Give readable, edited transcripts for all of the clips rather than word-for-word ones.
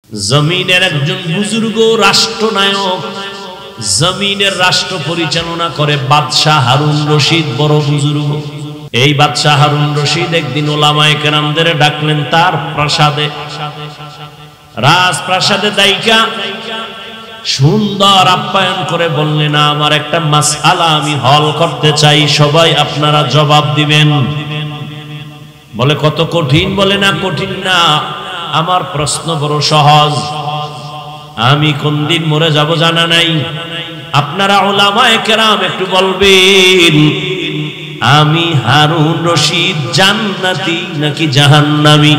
জমিনের একজন বুজুর্গ রাষ্ট্রনায়ক, জমিনের রাষ্ট্র পরিচালনা করে বাদশাহ হারুন রশিদ, বড় বুজুর্গ। এই বাদশাহ হারুন রশিদ একদিন ওলামায়ে কেরামদের ডাকলেন তার প্রাসাদে, রাজপ্রাসাদে দাইকা সুন্দর আপ্যায়ন করে বললেন, আমার একটা মাসআলা আমি হল করতে চাই, সবাই আপনারা জবাব দিবেন। বলে কত কঠিন? বলে না কঠিন না, আমার প্রশ্ন বড় সহজ, আমি কোন দিন মরে যাব জানা নাই, আপনারা উলামায়ে কেরাম একটু বলবেন আমি হারুন রশিদ জান্নাতি নাকি জাহান্নামী?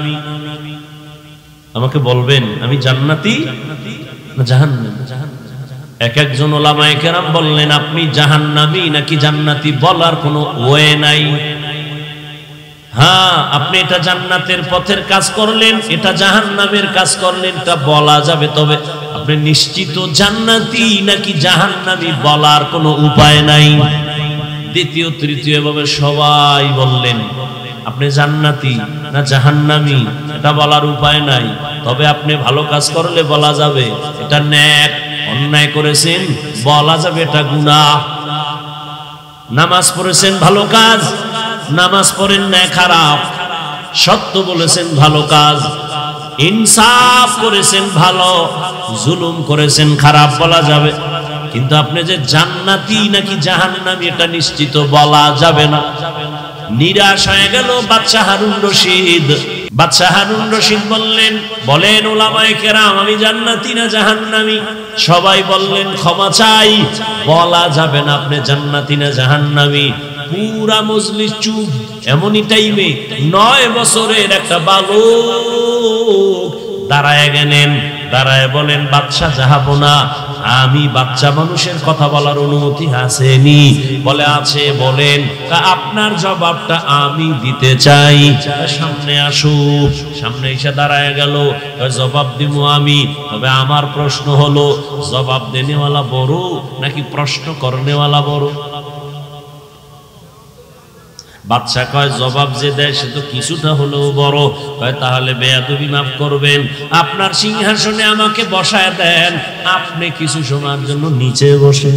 আমাকে বলবেন আমি জান্নাতি না জাহান্নামী? এক একজন উলামায়ে কেরাম বললেন আপনি জাহান্নামী নাকি জান্নাতি বলার কোনো ওয়ে নাই। হ্যাঁ, আপনি এটা জান্নাতের পথের কাজ করলেন, এটা জাহান্নামের কাজ করলেন, তা বলা যাবে, তবে আপনি নিশ্চিত জান্নাতি নাকি জাহান্নামী বলার কোনো উপায় নাই। দ্বিতীয় তৃতীয় ভাবে সবাই বললেন আপনি জান্নাতি না জাহান্নামী এটা বলার উপায় নাই, তবে আপনি ভালো কাজ করলে বলা যাবে এটা নেক, অন্যায় করেছেন বলা যাবে এটা গুনাহ, নামাজ পড়েছেন ভালো কাজ, নামাজ পড়েন না খারাপ, সত্য বলেছেন ভালো কাজ, ইনসাফ করেছেন ভালো, জুলুম করেছেন খারাপ বলা যাবে, কিন্তু আপনি যে জান্নাতি নাকি জাহান্নামী এটা নিশ্চিত বলা যাবে না। নিরাশ হয়ে গেল বাদশাহ হারুন রশিদ। বাদশাহ হারুন রশিদ বললেন, বলেন উলামায়ে কেরাম আমি জান্নাতি না জাহান্নামী? সবাই বললেন ক্ষমা চাই, বলা যাবে না আপনি জান্নাতি না জাহান্নামী। পুরা মজলিস চুপ। এমনই টাইমে 9 বছরের একটা বালক দাঁড়ায় গেলেন, দাঁড়ায় বলেন বাদশাহ জাহাপনা, আমি বাচ্চা মানুষের কথা বলার অনুমতি আসেনি? বলে আছে। বলেন আপনার জবাবটা আমি দিতে চাই, সামনে আসো। সামনে এসে দাঁড়ায় গেল, জবাব দিব আমি, তবে আমার প্রশ্ন হলো জবাব দেনেওয়ালা বড় নাকি প্রশ্ন করনেওয়ালা বড়? বাদশা কয় জবাব যে দেয় সে তো কিছুটা হলেও বড়। কয় তাহলে বেয়াদবি মাফ করবেন, আপনার সিংহাসনে আমাকে বসায় দেন, আপনি কিছু সময়ের জন্য নিচে বসেন।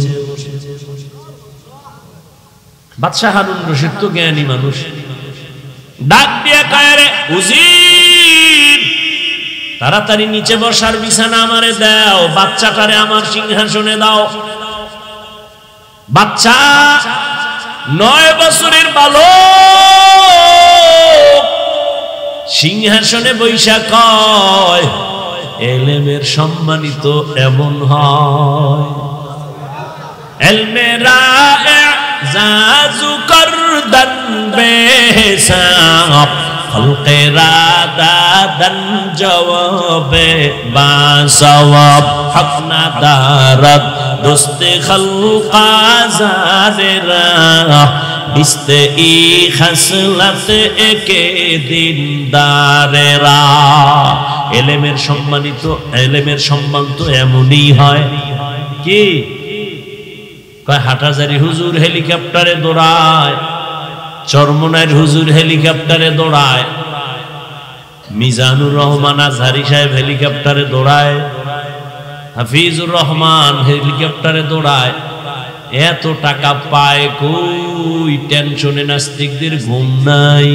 বাদশা হারুন রশিদ তো জ্ঞানী মানুষ, ডাক দিয়ে কয় রে উজির, তাড়াতাড়ি নিচে বসার বিছানা আমারে দাও, বাচ্চাটারে আমার সিংহাসনে দাও। বাচ্চা 9 বছরের বালক সিংহাসনে বৈশা কয় এলেমের সম্মানিত এমন হয়, এলমেরা এজাজু করদান বেসাব খলকেরা দাদান জওয়াবে বাসওয়াব হকনা দারদ দোস্তে খলকা জারেরা বিস্তে ই খাসলাত একে দিনদারেরা। এলেমের সম্মানিত, এলেমের সম্মান তো এমনই হয়। কি কয় হাটাজারি হুজুর হেলিকপ্টারে দৌড়ায়, চরমনাইর হুজুর হেলিকপ্টারে দৌড়ায়, মিজানুর রহমান আজহারি সাহেব হেলিকপ্টারে দৌড়ায়, হাফিজুর রহমান হেলিকপ্টারে দৌড়ায়। এত টাকা পায় কই? টেনশনে নাস্তিকদের ঘুম নাই।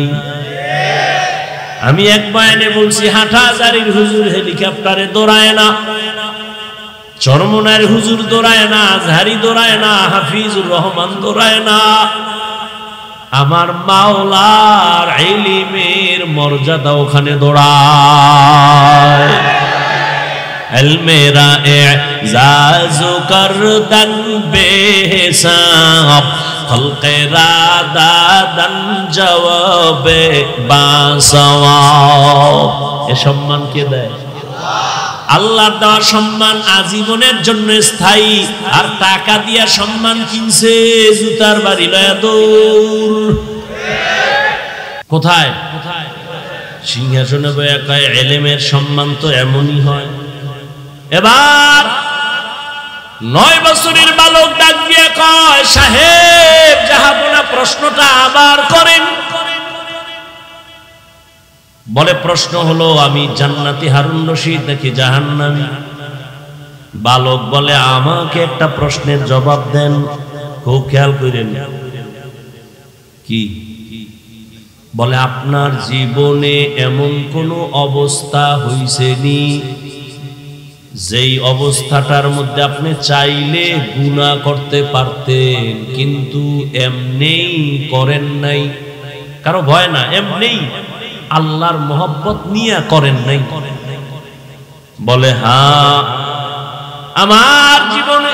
আমি এক বয়ানে বলছি হাটহাজারীর হুজুর হেলিকপ্টারে দৌড়ায় না, চরমনাইর হুজুর দৌড়ায় না, আজহারি দৌড়ায় না, হাফিজুর রহমান দৌড়ায় না। আমার মাওলার ইলমের মর্যাদা ওখানে দৌড়ায়। এলমেরা এজাজু করদান বেহিসাব খলকেরা দাদান জওয়াবে বাসওয়াব। এ সম্মান কে দেয়? আল্লাহর দেওয়া সম্মান আজীবনের জন্য স্থায়ী, আর টাকা দিয়া সম্মান কিনছে জুতার বাড়ি লয়া দৌড়। কোথায়? সিংহাসনে বয়া কয় এলেমের সম্মান তো এমনই হয়। এবার 9 বছরের বালক ডাক দিয়ে কয় সাহেব জাহাপনা প্রশ্নটা আবার করেন। বলে প্রশ্ন হলো আমি জান্নাতি হারুন রশিদ নাকি জাহান্নামী? বালক বলে আমাকে একটা প্রশ্নের জবাব দেন, খুব খেয়াল করেন। কি বলে আপনার জীবনে এমন কোন অবস্থা হইছেনি যেই অবস্থাটার মধ্যে আপনি চাইলে গুনাহ করতে পারতেন কিন্তু এমনেই করেন নাই? কারো ভয় না, এমনেই আল্লাহর মোহব্বত নিয়ে করেন নাই? বলে হ্যাঁ, আমার জীবনে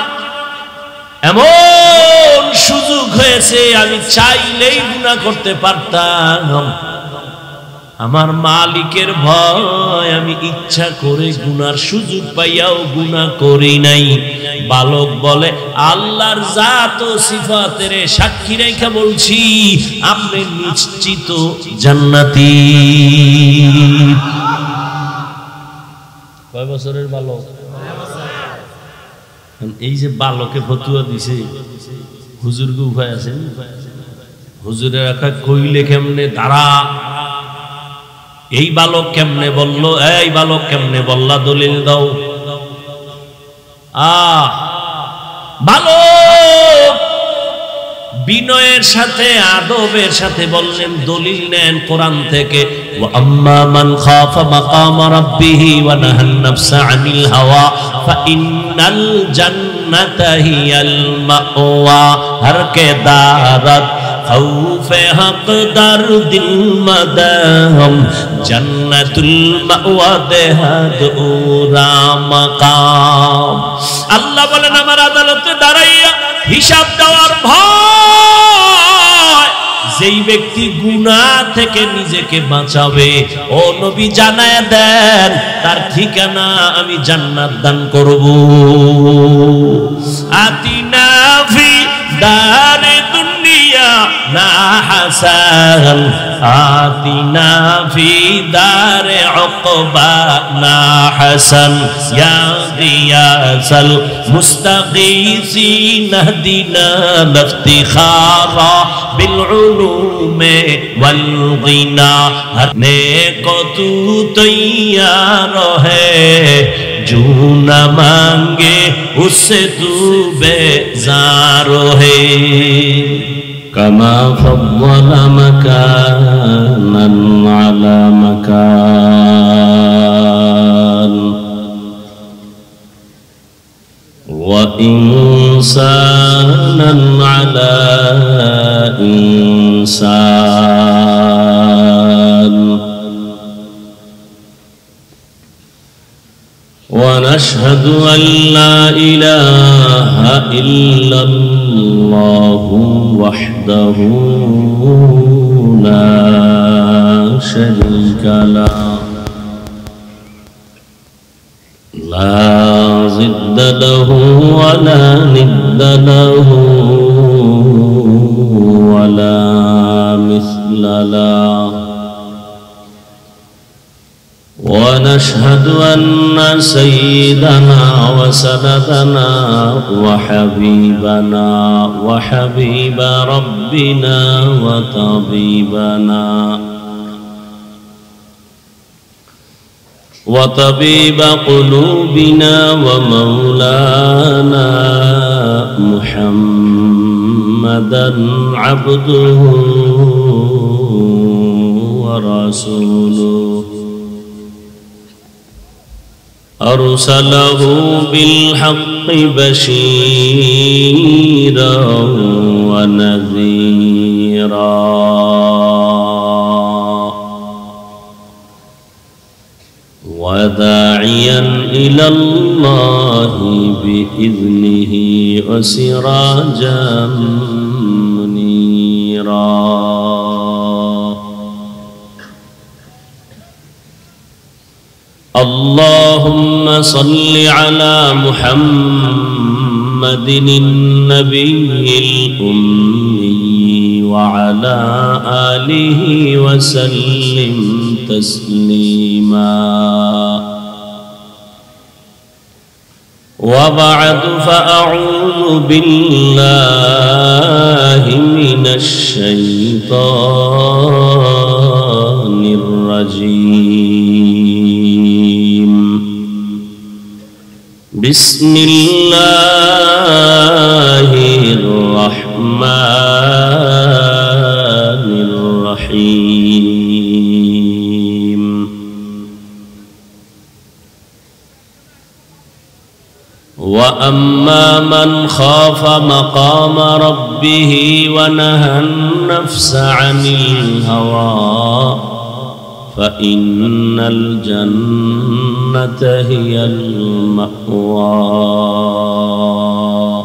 এমন সুযোগ হয়েছে আমি চাইলেই গুনাহ করতে পারতাম, আমার মালিকের ভয় আমি ইচ্ছা করে গুনার সুযোগ পাইয়াও গুনাহ করি নাই। বালক বলে আল্লাহর জাত ও সিফাতের সাক্ষী রেখে বলছি আপনি নিশ্চিত জান্নাতি। কয় বছরের বালক? এই যে বালকে ফতুয়া দিছে, হুজুর কে উপায় আছে? হুজুরের একা কইলে কেমনে দাঁড়া, এই বালক কেমনে বলল, এই বালক কেমনে বললা, দলিল দাও। বালক বিনয়ের সাথে আদবের সাথে বললেন দলিল নেন কোরআন থেকে, ওয়া আম্মা মান খাফা মাকাম রাব্বিহি ওয়া নাহান নাফসা আনিল হাওয়া ফাইন্নাল জান্নাতা হিয়াল মাওয়া। হর কে দারাত খৌফে হক দার দিল মাদাম জান্নাতুল মাওয়া দেহাদ উরা মাকাম। আল্লাহ বলেন আমার আদালতে দাঁড়াইয়া হিসাব দেওয়ার ভয় যেই ব্যক্তি গুনাহ থেকে নিজেকে বাঁচাবে, ও নবী জানায় দেন তার ঠিকানা আমি জান্নাত দান করব। আতিনা ফি দারে দুনিয়া না হাসান আতিনা ফি দারে উকবা না হাসান ইয়া গিয়াসাল মুস্তাগীসিন হদিনা ইফতিখারা বিল উলুমে ওয়াল গিনা। হর নেক তু তৈয়ার হ্যায় जो न मांगे उससे तू बेजार है। कमा फव्वल मकानन अला मकान व इंसानन अला इंसान ونشهد أن لا إله إلا الله وحده لا شريك له لا ضد له ولا ند له ولا مثل له ونشهد أن سيدنا وسندنا وحبيبنا وحبيب ربنا وطبيب قلوبنا ومولانا محمدا عبده ورسوله أرسله بالحق بشيرا ونذيرا وداعيا إلى الله بإذنه وسراجا منيرا. اللهم صل على محمد النبي الأمي وعلى آله وسلم تسليما. وبعد فأعوذ بالله من الشيطان الرجيم. بسم الله الرحمن الرحيم وأما من خاف مقام ربه ونهى النفس عن الهوى فإن الجنة هي المأوى.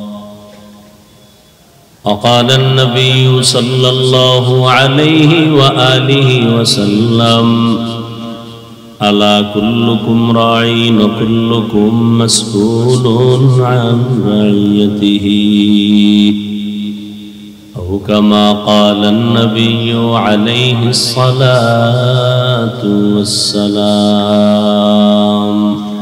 وقال النبي صلى الله عليه وآله وسلم ألا كلكم راع وكلكم مسؤول عن رعيته أو كما قال النبي عليه الصلاة والسلام.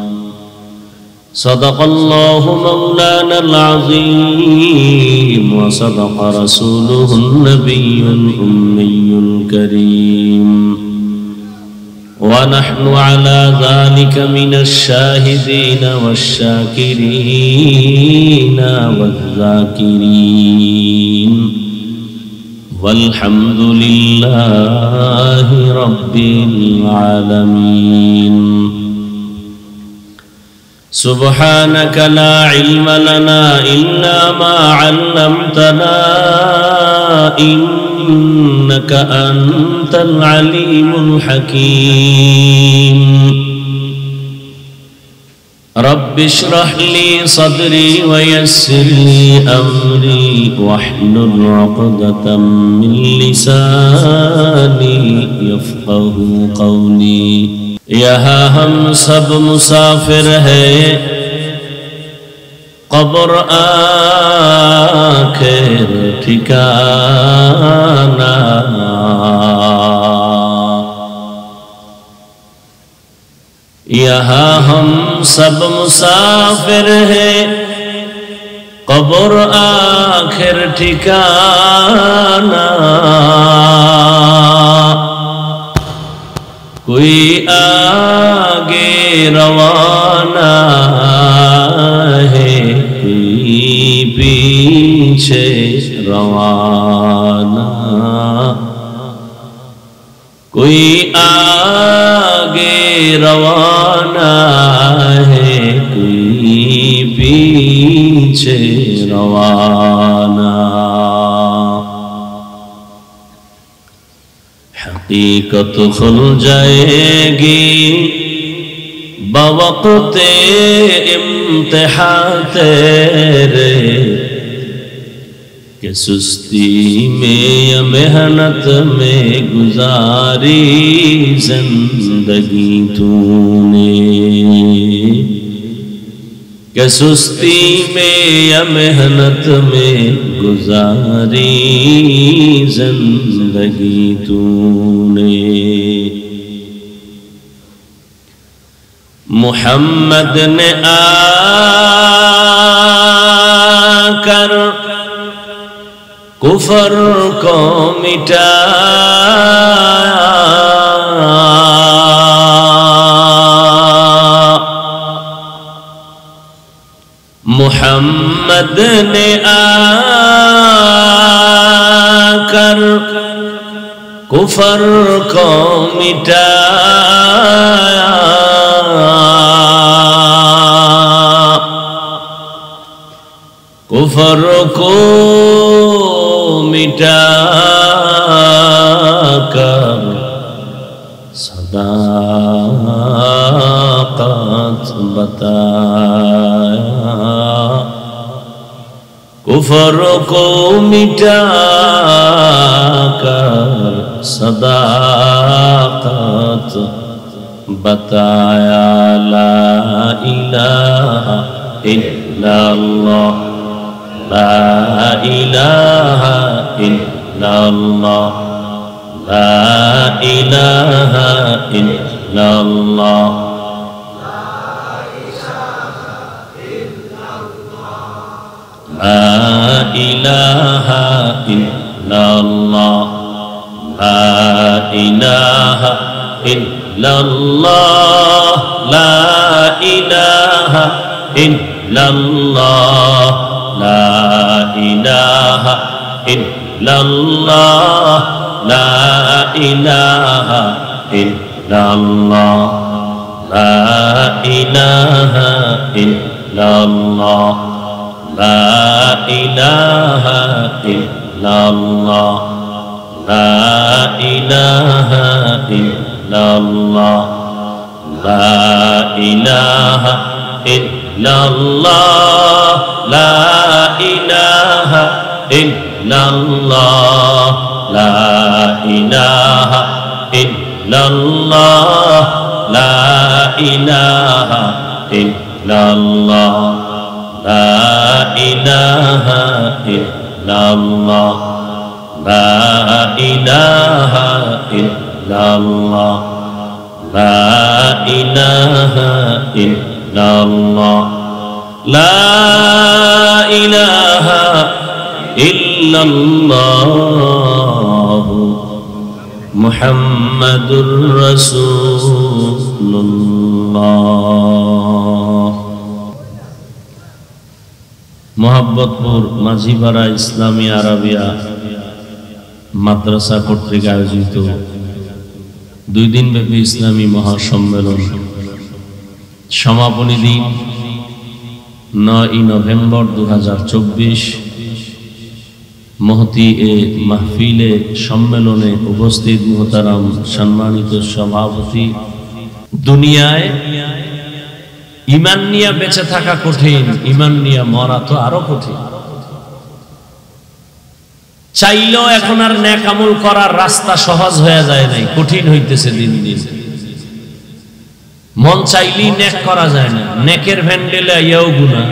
صدق الله مولانا العظيم وصدق رسوله النبي الأمي الكريم ونحن على ذلك من الشاهدين والشاكرين والذاكرين والحمد لله رب العالمين. سبحانك لا علم لنا إلا ما علمتنا إنك أنت العليم الحكيم. رب اشرح لي صدري ويسر لي أمري واحلل عقدة من لساني يفقه قولي. یہاں ہم سب مسافر ہیں قبر آخر ٹھکانہ. یہاں ہم سب مسافر ہیں قبر آخر ٹھکانہ. کوئی آگے روانہ ہے کوئی پیچھے روانہ. کوئی آگے روانہ ہے کوئی پیچھے روانہ. حقیقت کھل جائے گی بوقت امتحان تیرے کہ سستی میں یا محنت میں گزاری زندگی تو نے. کہ سستی میں یا محنت میں گزاری زندگی تو نے. محمد نے آ کر کفر کو مٹایا. محمد نے آ کر کفر کو مٹایا. کفر کو مٹا کر صداقت بتایا. کفر کو مٹا کر صداقت بتایا. لا الہ الا اللہ لا الہ الا اللہ لا الہ الا اللہ لا الہ الا اللہ لا الہ الا اللہ لا الہ ইল্লাল্লাহ লা ইলাহা ইল্লাল্লাহ লা ইলাহা ইল্লাল্লাহ লা ইলাহা ইল্লাল্লাহ লা ইলাহা ইল্লাল্লাহ লা ইলাহা ইল্লাল্লাহ লা ইলাহা ইল্লাল্লাহ লা ইলাহা ইল্লাল্লাহ লা ইলাহা ইল্লাল্লাহ লা ইলাহা ইল্লাল্লাহ লা ইলাহা ইল্লাল্লাহ লা ইলাহা ইল্লাল্লাহ লা ইলাহা ইল্লাল্লাহ লা ইলাহা ইল্লাল্লাহ মুহাম্মাদুর রাসূলুল্লাহ। মোহাম্মদপুর মাঝিপাড়া ইসলামী আরাবিয়া মাদ্রাসা কর্তৃক আয়োজিত 2 দিনব্যাপী ইসলামী মহাসম্মেলন সমাপনী দিন 9 নভেম্বর 2024। মহতি এ মাহফিলে সম্মেলনে উপস্থিত মুহতারাম সম্মানিত সভাপতি, দুনিয়ায় ঈমান নিয়ে বেঁচে থাকা কঠিন, ঈমান নিয়ে মরা তো আরো কঠিন। চাইলেও এখন আর নেক আমল করার রাস্তা সহজ হয়ে যায় নাই, কঠিন হইতেছে দিন দিন। মন চাইলেই নেক করা যায় না, নেকের ভ্যান্ডেলে আইয়াও গুনাহ।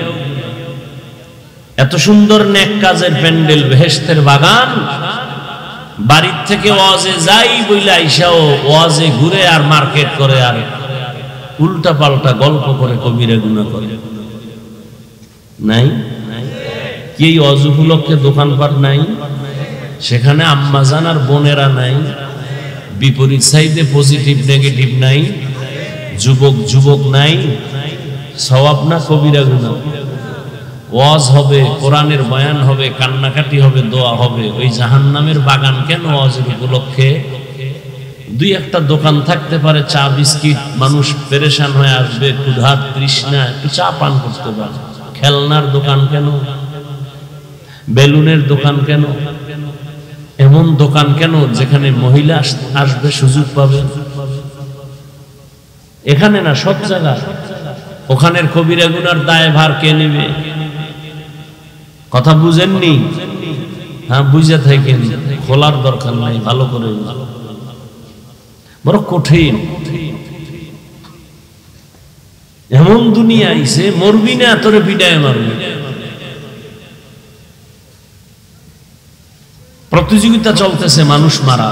এত সুন্দর নেক কাজের প্যান্ডেল, বেহেশতের বাগান, বাড়ির থেকে ওয়াজে যাই বইলে আইসাও ওয়াজে ঘুরে আর মার্কেট করে আর উল্টা পাল্টা গল্প করে কবিরা গুনাহ করে। নাই কি এই ওয়াজ উপলক্ষে দোকানপাট নাই? সেখানে আম্মাজান আর বোনেরা নাই? বিপরীত সাইডে পজিটিভ নেগেটিভ নাই? যুবক যুবক নাই? সওয়াব না কবিরা গুনাহ? ওয়াজ হবে, কোরআনের বয়ান হবে, কান্নাকাটি হবে, দোয়া হবে। ওই জাহান্নামের বাগান কেন ওয়াজের উপলক্ষে? 2-1টা দোকান থাকতে পারে, চা বিস্কিট, মানুষ পেরেশান হয়ে আসবে, ক্ষুধা তৃষ্ণা, একটু চা পান করতে পারে। খেলনার দোকান কেন? বেলুনের দোকান কেন? এমন দোকান কেন যেখানে মহিলা আসবে, সুযোগ পাবে? এখানে না, সব জায়গায়। ওখানের কবিরা গুনার দায়ভার কে নেবে? কথা বুঝেননি? হ্যাঁ, বুঝে থাকেন, খোলার দরকার নাই, ভালো করে। বড় কঠিন। এমন দুনিয়া আইছে, মরবি না তোরে বিদায় মারবি। প্রতিযোগিতা চলতেছে মানুষ মারা,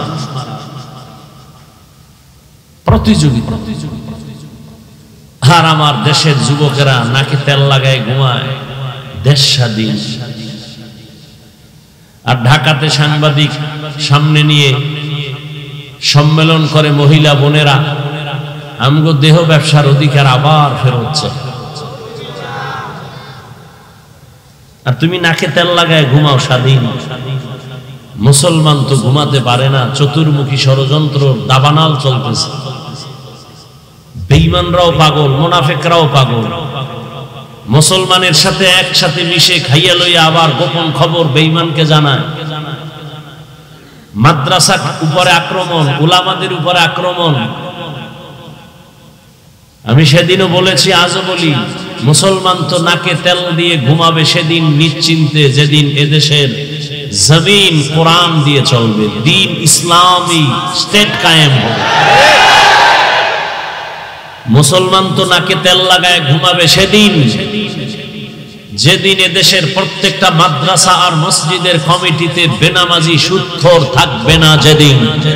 প্রতিযোগিতা। আর আমার দেশের যুবকেরা নাকে তেল লাগায় ঘুমায়, দেশ স্বাধীন। আর ঢাকাতে সাংবাদিক সামনে নিয়ে সম্মেলন করে মহিলা বোনেরা, আমগো দেহ ব্যবসার অধিকার আবার ফেরত চাই। আর তুমি নাকে তেল লাগায় ঘুমাও স্বাধীন। মুসলমান তো ঘুমাতে পারে না, চতুর্মুখী ষড়যন্ত্র দাবানাল চলতেছে। বেঈমানরাও পাগল, মুনাফিকরাও পাগল। মুসলমানের সাথে একসাথে মিশে খাইয়া লইয়া আবার গোপন খবর বেঈমানকে জানায়। মাদ্রাসার উপরে আক্রমণ, উলামাদের উপরে আক্রমণ। আমি সেদিনও বলেছি, আজও বলি, মুসলমান তো নাকে তেল দিয়ে ঘুমাবে সেদিন নিশ্চিন্তে, যেদিন এদেশের জমিন কোরআন দিয়ে চলবে, দ্বীন ইসলামী স্টেট কায়েম হবে। মুসলমান তো নাকে তেল লাগায় ঘুমাবে সেদিন, যেদিন এদেশের প্রত্যেকটা মাদ্রাসা আর মসজিদের কমিটিতে বেনামাজি সুদখোর থাকবে না। যেদিন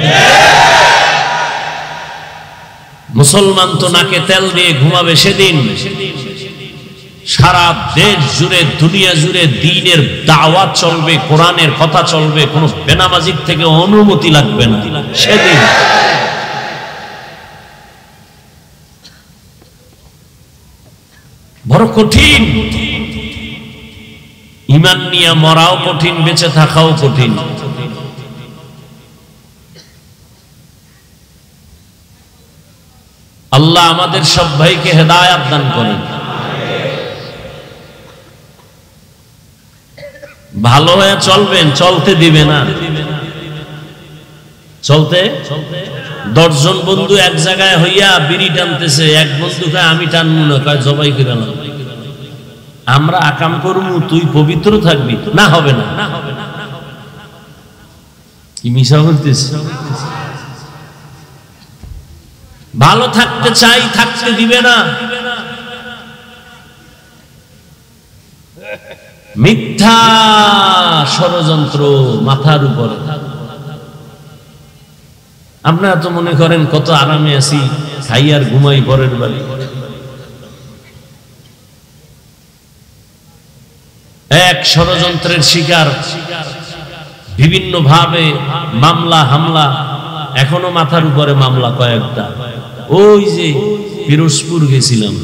মুসলমান তো নাকে তেল দিয়ে ঘুমাবে সেদিন সারা দেশ জুড়ে, দুনিয়া জুড়ে দ্বীনের দাওয়াত চলবে, কোরআনের কথা চলবে, কোনো বেনামাজির থেকে অনুমতি লাগবে না সেদিন। বড় কঠিন। ঈমান নিয়ে মরাও কঠিন, বেঁচে থাকাও কঠিন। আল্লাহ আমাদের সব ভাইকে হেদায়েত দান করেন। ভালো হয়ে চলবেন, চলতে দিবে না। চলতে 10 জন বন্ধু এক জায়গায় হইয়া বিড়ি টানতেছে, এক বন্ধু কয় আমি টানবো না, কয় জবাই করে না। আমরা আকাম করবো, তুই পবিত্র থাকবি না, হবে না। কি মিশা বলতেছে? ভালো থাকতে চাই, থাকতে দিবে না। মিথ্যা ষড়যন্ত্র মাথার উপরে। আপনারা তো মনে করেন কত আরামে আছি, খাই আর ঘুমাই পরের বাড়ি। এক ষড়যন্ত্রের শিকার, বিভিন্ন ভাবে মামলা হামলা, এখনো মাথার উপরে মামলা কয়েকটা। ওই যে পিরোজপুর গেছিলাম,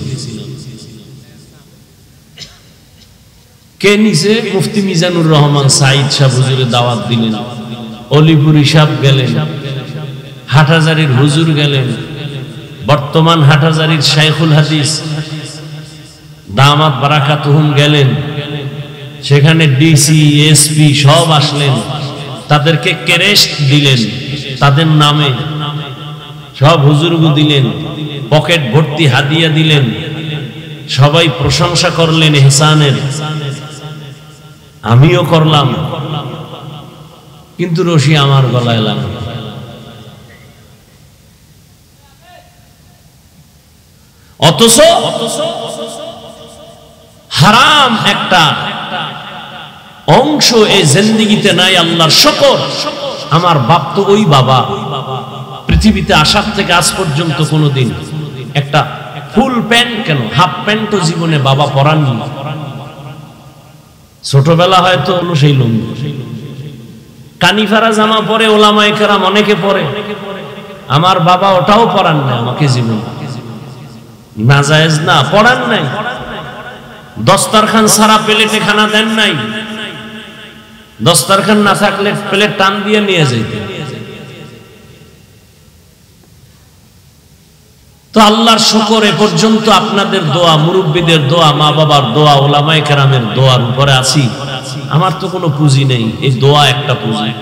কে নিছে? মুফতি মিজানুর রহমান সাইদ সাহেব হুজুরে দাওয়াত দিলেন, অলিপুরি সাহেব গেলেন, হাটহাজারীর হুজুর গেলেন, বর্তমান হাটহাজারীর শাইখুল হাদিস দামাত বারাকাতুহুম গেলেন। সেখানে ডিসি এসপি সব আসলেন, তাদেরকে ক্রেস্ট দিলেন, তাদের নামে সব হুজুরগু দিলেন, পকেট ভর্তি হাদিয়া দিলেন। সবাই প্রশংসা করলেন ইহসানের, আমিও করলাম, কিন্তু রশি আমার গলায় লাগলো। অথচ হারাম একটা অংশ এই জিন্দেগিতে নাই। আল্লাহর শুকর, আমার বাপ তো ওই বাবা, পৃথিবীতে আসার থেকে আজ পর্যন্ত কোনোদিন একটা ফুল প্যান্ট, কেন হাফ প্যান্ট জীবনে বাবা পরাননি। ছোটবেলা হয়তো সেই লুঙ্গি, কানিফারা জামা পরে ওলামায়ে কেরাম অনেকে পরে, আমার বাবা ওটাও পরান না আমাকে জীবনে। নাজায়েজ না, পরান নাই। দস্তারখান সারা প্লেটে খানা দেন নাই, দস্তারখান না থাকলে প্লেট টান দিয়ে নিয়ে যেত। তো আল্লাহর শুকর, এ পর্যন্ত আপনাদের দোয়া, মুরব্বীদের দোয়া, মা বাবার দোয়া, ওলামায়ে কেরামের দোয়ার উপরে আছি। আমার তো কোনো পুঁজি নেই, এই দোয়া একটা পুঁজি।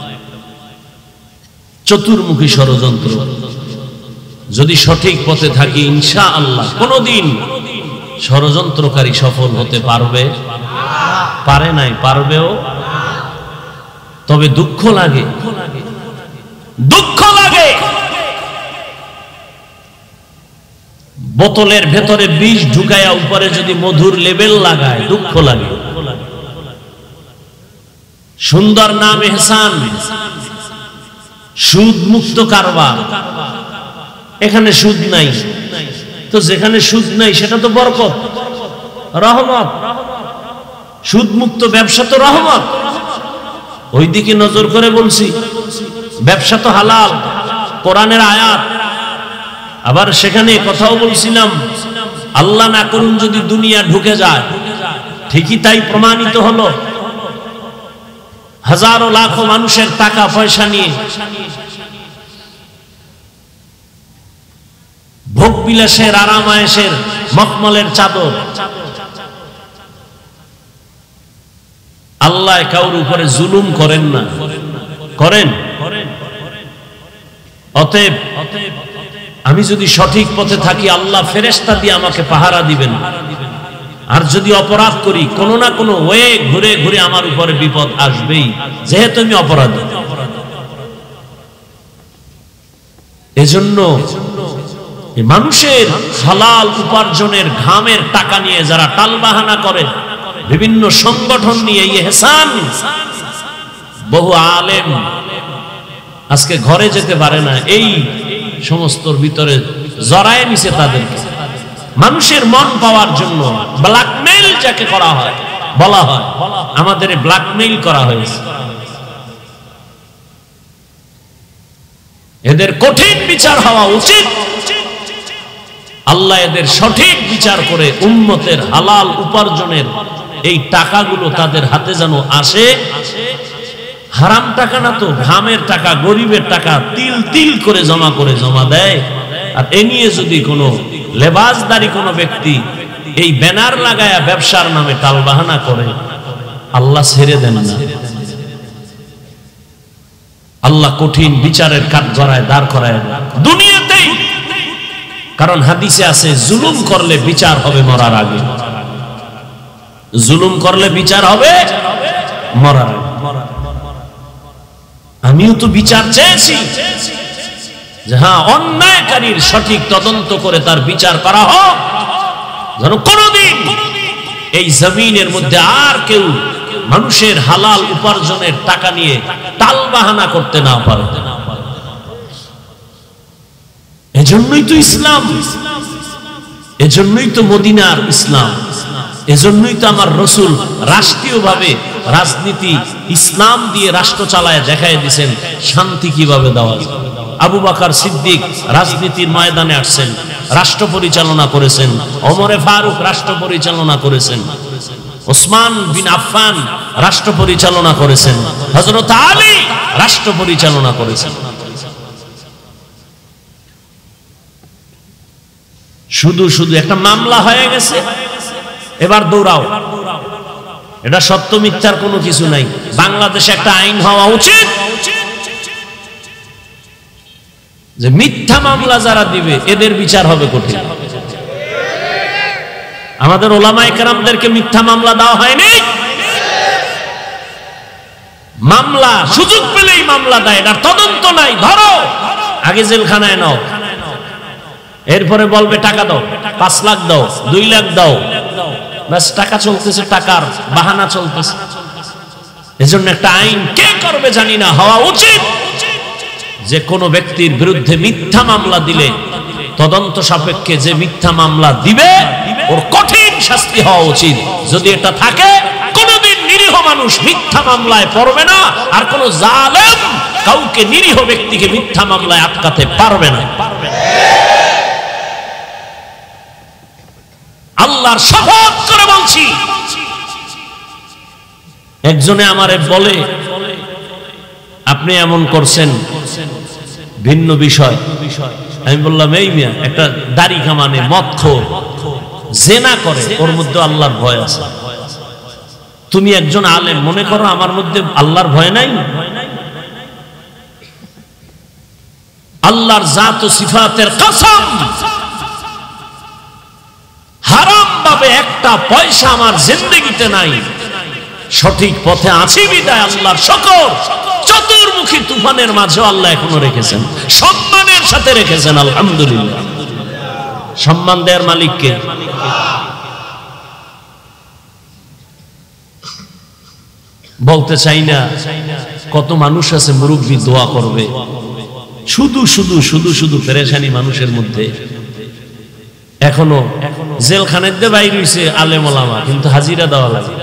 চতুর্মুখী ষড়যন্ত্র, যদি সঠিক পথে থাকি ইনশাআল্লাহ কোনদিন ষড়যন্ত্রকারী সফল হতে পারবে? পারে নাই, পারবেও। তবে দুঃখ লাগে, দুঃখ লাগে। বোতলের ভেতরে বিষ ঢুকায়া উপরে যদি মধুর লেবেল লাগায়, দুঃখ লাগে। সুন্দর নাম ইহসান, সুদ মুক্ত কারবার। এখানে সুদ নাই, তো যেখানে সুদ নাই সেটা তো বরকত, রহমত। সুদ মুক্ত ব্যবসা তো রহমত। ওইদিকে নজর করে বলছি, ব্যবসা তো হালাল, কোরআনের আয়াত। আবার সেখানে কথাও বলছিলাম, আল্লাহ না করুন যদি দুনিয়া ঢুকে যায়, ঠিকই তাই প্রমাণিত হলো। হাজারো লাখো মানুষের টাকা পয়সা নিয়ে ভোগ বিলাসের, আরামায়েশের, মখমলের চাদর। আল্লাহ কাউর উপরে জুলুম করেন না, করেন? অতএব আমি যদি সঠিক পথে থাকি, আল্লাহ ফেরেশতা দিয়ে আমাকে পাহারা দিবেন। আর যদি অপরাধ করি, কোনো না কোনো ওয়ে ঘুরে ঘুরে আমার উপরে বিপদ আসবেই, যেহেতু আমি অপরাধী। এজন্য মানুষের হালাল উপার্জনের ঘামের টাকা নিয়ে যারা টালবাহানা করে, বিভিন্ন সংগঠন নিয়ে ইহসান, বহু আলেম আজকে ঘরে যেতে পারে না, এই সমস্তর ভিতরে জড়ায় নিছে তাদেরকে। মানুষের মন পাওয়ার জন্য ব্ল্যাকমেইল যাকে করা হয়, বলা হয়, আমাদের ব্ল্যাকমেইল করা হয়েছে। এদের কঠিন বিচার হওয়া উচিত। আল্লাহ এদের সঠিক বিচার করে উম্মতের হালাল উপার্জনের এই টাকাগুলো তাদের হাতে যেন আসে। হারাম টাকা না তো, ঘামের টাকা, গরিবের টাকা তিল তিল করে জমা দেয়। আর এ নিয়ে যদি কোনো লেবাসদারি কোনো ব্যক্তি এই ব্যানার লাগায়া ব্যবসার নামে টালবাহানা করে, আল্লাহ ছেড়ে দেন না। আল্লাহ কঠিন বিচারের কাঠগড়ায় দাঁড় করায় দুনিয়াতেই। কারণ হাদিসে আছে জুলুম করলে বিচার হবে মরার আগে। জুলুম করলে বিচার হবে মরার আগে। আমিও তো বিচার চেয়েছি যে হ্যাঁ, অন্যায়কারীর সঠিক তদন্ত করে তার বিচার করা হোক, যেন কোনদিন এই জমিনের মধ্যে আর কেউ মানুষের হালাল উপার্জনের টাকা নিয়ে টালবাহানা করতে না পারে। এজন্যই তো ইসলাম, এজন্যই তো মদিনার ইসলাম, এজন্যই তো আমার রাসূল রাষ্ট্রীয়ভাবে রাজনীতি ইসলাম দিয়ে রাষ্ট্র চালায় দেখায় দিয়েছেন শান্তি কিভাবে দেওয়া যায়। আবু বকর সিদ্দিক রাজনীতির ময়দানে আসছেন, রাষ্ট্র পরিচালনা করেছেন। ওমরে ফারুক রাষ্ট্র পরিচালনা করেছেন। ওসমান বিন আফফান রাষ্ট্র পরিচালনা করেছেন। হযরত আলী রাষ্ট্র পরিচালনা করেছেন। শুধু শুধু একটা মামলা হয়ে গেছে, এবার দৌড়াও। এটা সত্য মিথ্যার কোনো কিছু নাই। বাংলাদেশে একটা আইন হওয়া উচিত যে মিথ্যা মামলা যারা দিবে এদের বিচার হবে কঠিন। আমাদের ওলামায়ে কেরামদেরকে মিথ্যা মামলা দেওয়া হয়নি। মামলা সুযোগ পেলেই মামলা দেয়, এটা তদন্ত নাই। ধরো, আগে জেলখানায় নাও, এরপরে বলবে টাকা দাও, 5 লাখ দাও, 2 লাখ দাও, বাস টাকা চলতেছে, টাকার বাহানা চলতেছে। এজন্য একটা আইন কে করবে জানি না, হওয়া উচিত যে কোনো ব্যক্তির বিরুদ্ধে মিথ্যা মামলা দিলে তদন্ত সাপেক্ষে যে মিথ্যা মামলা দিবে ওর কঠিন শাস্তি হওয়া উচিত। যদি এটা থাকে, কোনদিন নিরীহ মানুষ মিথ্যা মামলায় পড়বে না, আর কোন জালেম কাউকে, নিরীহ ব্যক্তিকে মিথ্যা মামলায় আটকাতে পারবে না। আল্লাহর শপথ করে বলছি, একজনে আমারে বলে আপনি এমন করছেন, ভিন্ন বিষয়। আমি বললাম, এই মিয়া একটা দাড়ি কামানে, মদখোর, জেনা করে, ওর মধ্যে আল্লাহর ভয় আছে। তুমি একজন আলেম, মনে করো আমার মধ্যে আল্লাহর ভয় নাই? আল্লাহর জাত ও সিফাতের কসম, হারাম ভাবে একটা পয়সা আমার জিন্দেগিতে নাই। সঠিক পথে আছি বিদায় আল্লাহর শুকর। চতুর্মুখী তুফানের মাঝে আল্লাহ এখনো রেখেছেন, সম্মানের সাথে রেখেছেন। আলহামদুলিল্লাহ। সম্মান দেওয়ার মালিককে। বলতে চাই না, কত মানুষ আছে মুরব্বী দোয়া করবে, শুধু শুধু শুধু শুধু পেরেশানি মানুষের মধ্যে। এখনো জেলখানাতে বাইরে হইছে আলেম ওলামা, কিন্তু হাজিরা দেওয়া লাগে।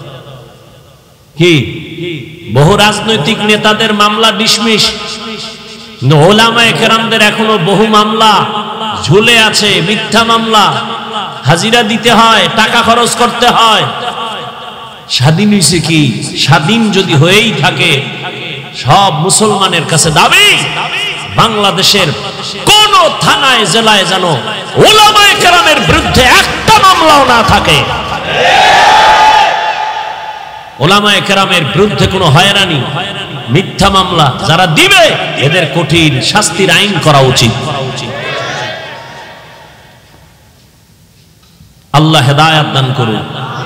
কি বহু রাজনৈতিক নেতাদের মামলা ডিসমিস, ওলামায়ে কেরামদের এখনো বহু মামলা ঝুলে আছে, মিথ্যা মামলা। হাজিরা দিতে হয়, টাকা খরচ করতে হয়। স্বাধীন হইছে কি? স্বাধীন যদি হয়েই থাকে, সব মুসলমানের কাছে দাবি, বাংলাদেশের কোন থানায় জেলায় যেন ওলামায়ে কেরামের বিরুদ্ধে একটা মামলাও না থাকে। ওলামায়ে কেরামের বিরুদ্ধে কোনো হয়রানি, মিথ্যা মামলা যারা দিবে এদের কঠিন শাস্তির আইন করা উচিত। আল্লাহ হেদায়েত দান করুন।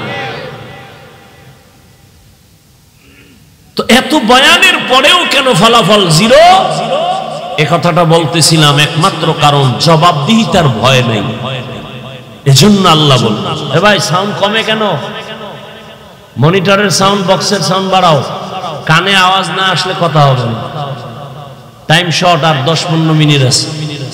তো এত বয়ানের পরেও কেন ফলাফল জিরো? এ কথাটা বলতেছিলাম, একমাত্র কারণ জবাবদিহিতার ভয় নেই। এজন্য আল্লাহ বলেন, এ ভাই সাউন্ড কমে কেন? মনিটরের সাউন্ড, বক্সের সাউন্ড বাড়াও, কানে আওয়াজ না আসলে কথা হবে না। টাইম শর্ট, আর 10-15 মিনিট আছে।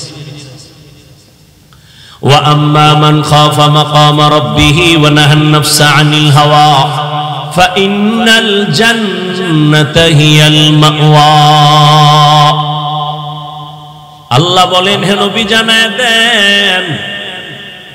ওয়া আম্মা মান খাফা মাকাম রাব্বিহি ওয়া নাহান নাফসা আনিল হাওয়া ফাইন্নাল জান্নাতা হিয়াল মাওয়া। আল্লাহ বলেন, হে নবী জানায় দেন,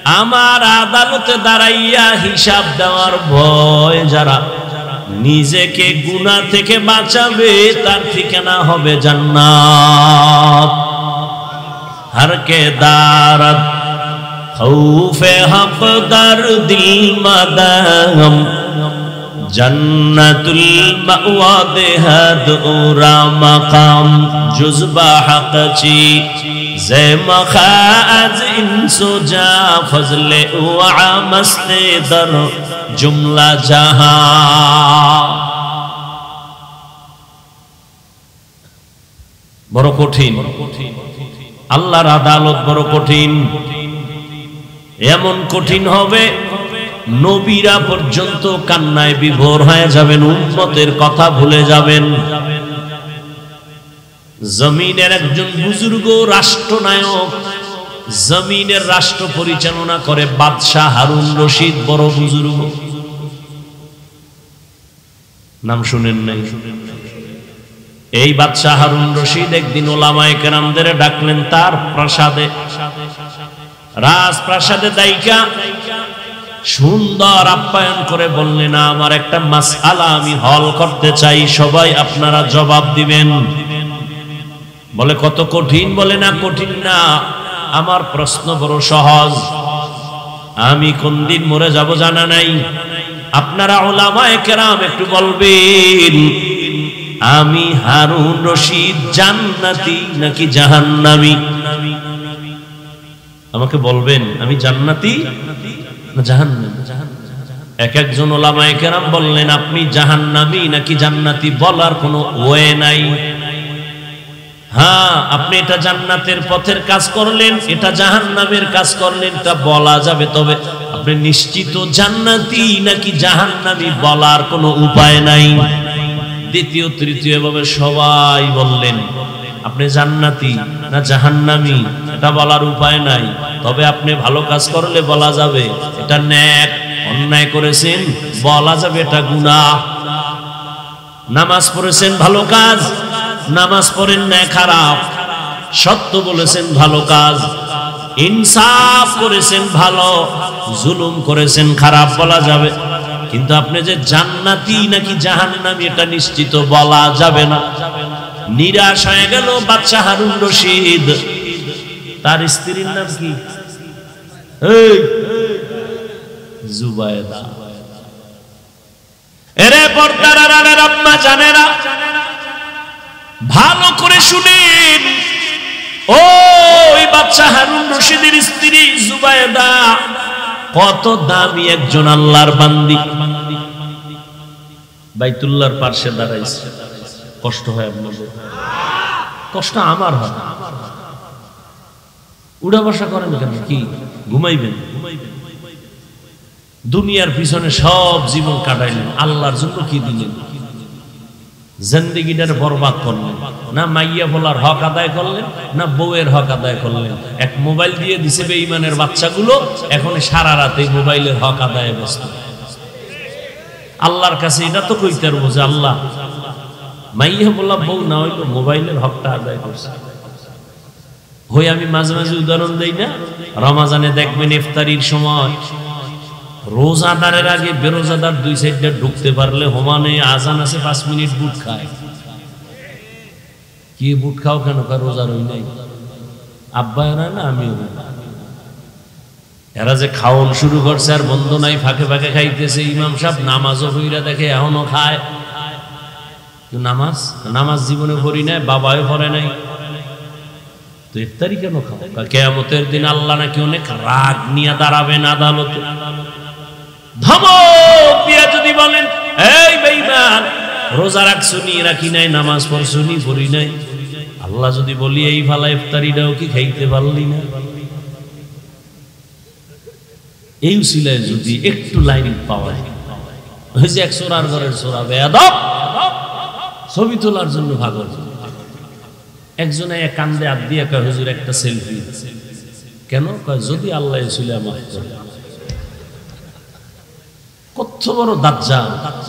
আমার আদালতে দাঁড়াইয়া হিসাব দেওয়ার ভয় যারা নিজেকে গুনাহ থেকে বাঁচাবে তার ঠিকানা হবে জান্নাত। हर के दारत खौफे हक दर दिल मदम जन्नतुल मअवा देहद उरा मकाम जुज़बा हक ची ज़े मखाज इंसो जा फज़ले उआ मस्ते दर जुमला जहां। बड़ो कठिन আল্লাহর আদালত বড় কঠিন। এমন কঠিন হবে নবীরা পর্যন্ত কান্নায় বিভোর হয়ে যাবেন, উম্মতের কথা ভুলে যাবেন। জমিনের একজন বুজুর্গ রাষ্ট্রনায়ক, জমিনের রাষ্ট্র পরিচালনা করে বাদশাহ হারুন রশিদ, বড় বুজুর্গ, নাম শুনেন নাই? এই বাদশাহ হারুন রশিদ একদিন ওলামায়ে কেরামদের ডাকলেন তার প্রাসাদে, রাজপ্রাসাদে দাইকা সুন্দর আপ্যায়ন করে বললেন, আমার একটা মাসআলা আমি হল করতে চাই, সবাই আপনারা জবাব দিবেন। বলে কত কঠিন? বলে না কঠিন না, আমার প্রশ্ন বড় সহজ, আমি কোন দিন মরে যাব জানা নাই, আপনারা ওলামায়ে কেরাম একটু বলবেন আমি হারুন রশিদ জান্নাতি নাকি জাহান্নামী? আমাকে বলবেন আমি জান্নাতি না জাহান্নামী? এক একজন ওলামায়ে কেরাম বললেন আপনি জাহান্নামী নাকি জান্নাতি বলার কোনো ওয়ে নাই। হ্যাঁ, আপনি এটা জান্নাতের পথের কাজ করলেন, এটা জাহান্নামের কাজ করলেন, তা বলা যাবে, তবে আপনি নিশ্চিত জান্নাতি নাকি জাহান্নামী বলার কোনো উপায় নাই। দ্বিতীয় তৃতীয় ভাবে সবাই বললেন আপনি জান্নাতি না জাহান্নামী এটা বলার উপায় নাই, তবে আপনি ভালো কাজ করলে বলা যাবে এটা নেক, অন্যায় করেছেন বলা যাবে এটা গুনাহ, নামাজ পড়েছেন ভালো কাজ, নামাজ পড়েন না খারাপ, সত্য বলেছেন ভালো কাজ, ইনসাফ করেছেন ভালো, জুলুম করেছেন খারাপ বলা যাবে। কিন্তু আপনি যে জান্নাতি নাকি জাহান্নামী এটা নিশ্চিত বলা যাবে না। নিরাশ হয়ে গেল বাদশা হারুন রশিদ। তার স্ত্রীর নাম কি? জুবায়েদা। এরে পর্দার আড়ালের আম্মা জানেরা, ভালো করে শুনেন, ওই বাদশা হারুন রশিদের স্ত্রী জুবায়েদা কত দামি একজন আল্লাহর বান্দি। বাইতুল্লাহর পাশে দাঁড়াইছে, কষ্ট হয় আপনাদের? কষ্ট আমার হয়। উড়া বসা করেন কেন? কি ঘুমাইবেন? দুনিয়ার পিছনে সব জীবন কাটাইলেন, আল্লাহর জন্য কি দিলেন? জিন্দেগিটার বরবাদ করলেন, না মাইয়া বলার হক আদায় করলেন, না বউয়ের হক আদায় করলেন। এক মোবাইল দিয়ে দিছে বেঈমানের বাচ্চাগুলো, এখন সারা রাতে মোবাইলের হক আদায়ে ব্যস্ত। আল্লাহর কাছে এটা তো কইতে পারবো যে আল্লাহ মাইয়া বলা বউ না হইলো মোবাইলের হকটা আদায় করছে। হই আমি মাঝে মাঝে উদাহরণ দেই না, রমাজানে দেখবেন ইফতারির সময় রোজাদারের আগে বেরোজাদার দুই সাইডে ঢুকতে পারলে হোমানে আজান আছে 5 মিনিট বুট খায়। কি বুট খাও কেন? রোজা রই নাই। আব্বা এরা না আমিও, এরা যে খাওন শুরু করছে আর বন্ধ নাই, ফাঁকে ফাঁকে খাইতেছে। ইমাম সাহেব নামাজও হইরা দেখে এখনো খায়। নামাজ জীবনে পড়ি নাই, বাবাও পড়ে নাই, তো ইফতারি কেন খাও? কিয়ামতের দিন আল্লাহ নাকি অনেক রাগ নিয়ে দাঁড়াবেন আদালতে। ধমক দিয়া যদি বলেন এই বেঈমান রোজা রাখছো নি রাখি নাই, নামাজ পড়ছো নি পড়ি নাই, আল্লাহ যদি বলি এই ফালা ইফতারিটাও কি খাইতে পারলি না, এই উসিলায় যদি একটু লাইন পাওয়া যায়, ওই যে এক সোরার ঘরের সোরা বেয়াদব ছবি তোলার জন্য ভাগল, একজনে কান্দে হাত দিয়ে কয় হুজুর একটা সেলফি। কেন? কয় যদি আল্লাহ উসিলা মাফ করে। কত বড় দাজ্জাল!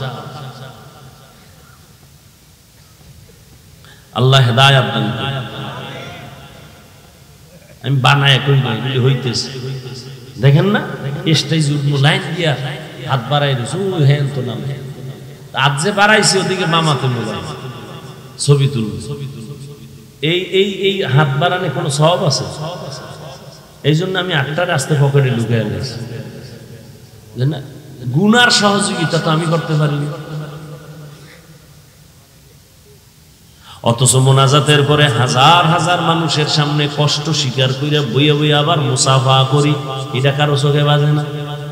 আল্লাহ হেদায়েত দান করুন। আমি বানায় কই না, এগুলি হইতেছে। দেখেন না স্টেজ উঠবো লাইন দিয়া হাত বাড়াই দিয়েছে, ওই হ্যাঁ তো নাম হাত যে বাড়াইছে ওদিকে মামাতে মোবাইল ছবি তুলবে। এই এই এই হাত বাড়ানো কোনো সওয়াব আছে? এই জন্য আমি 8টা রাস্তা পকেটে লুকিয়ে এনেছি, না গুনার সহযোগিতা তো আমি করতে পারিনি। অথচ মোনাজাতের পরে হাজার হাজার মানুষের সামনে কষ্ট স্বীকার করে বইয়া বইয়া আবার মুসাফা করি, এটা কারো চোখে বাজে না?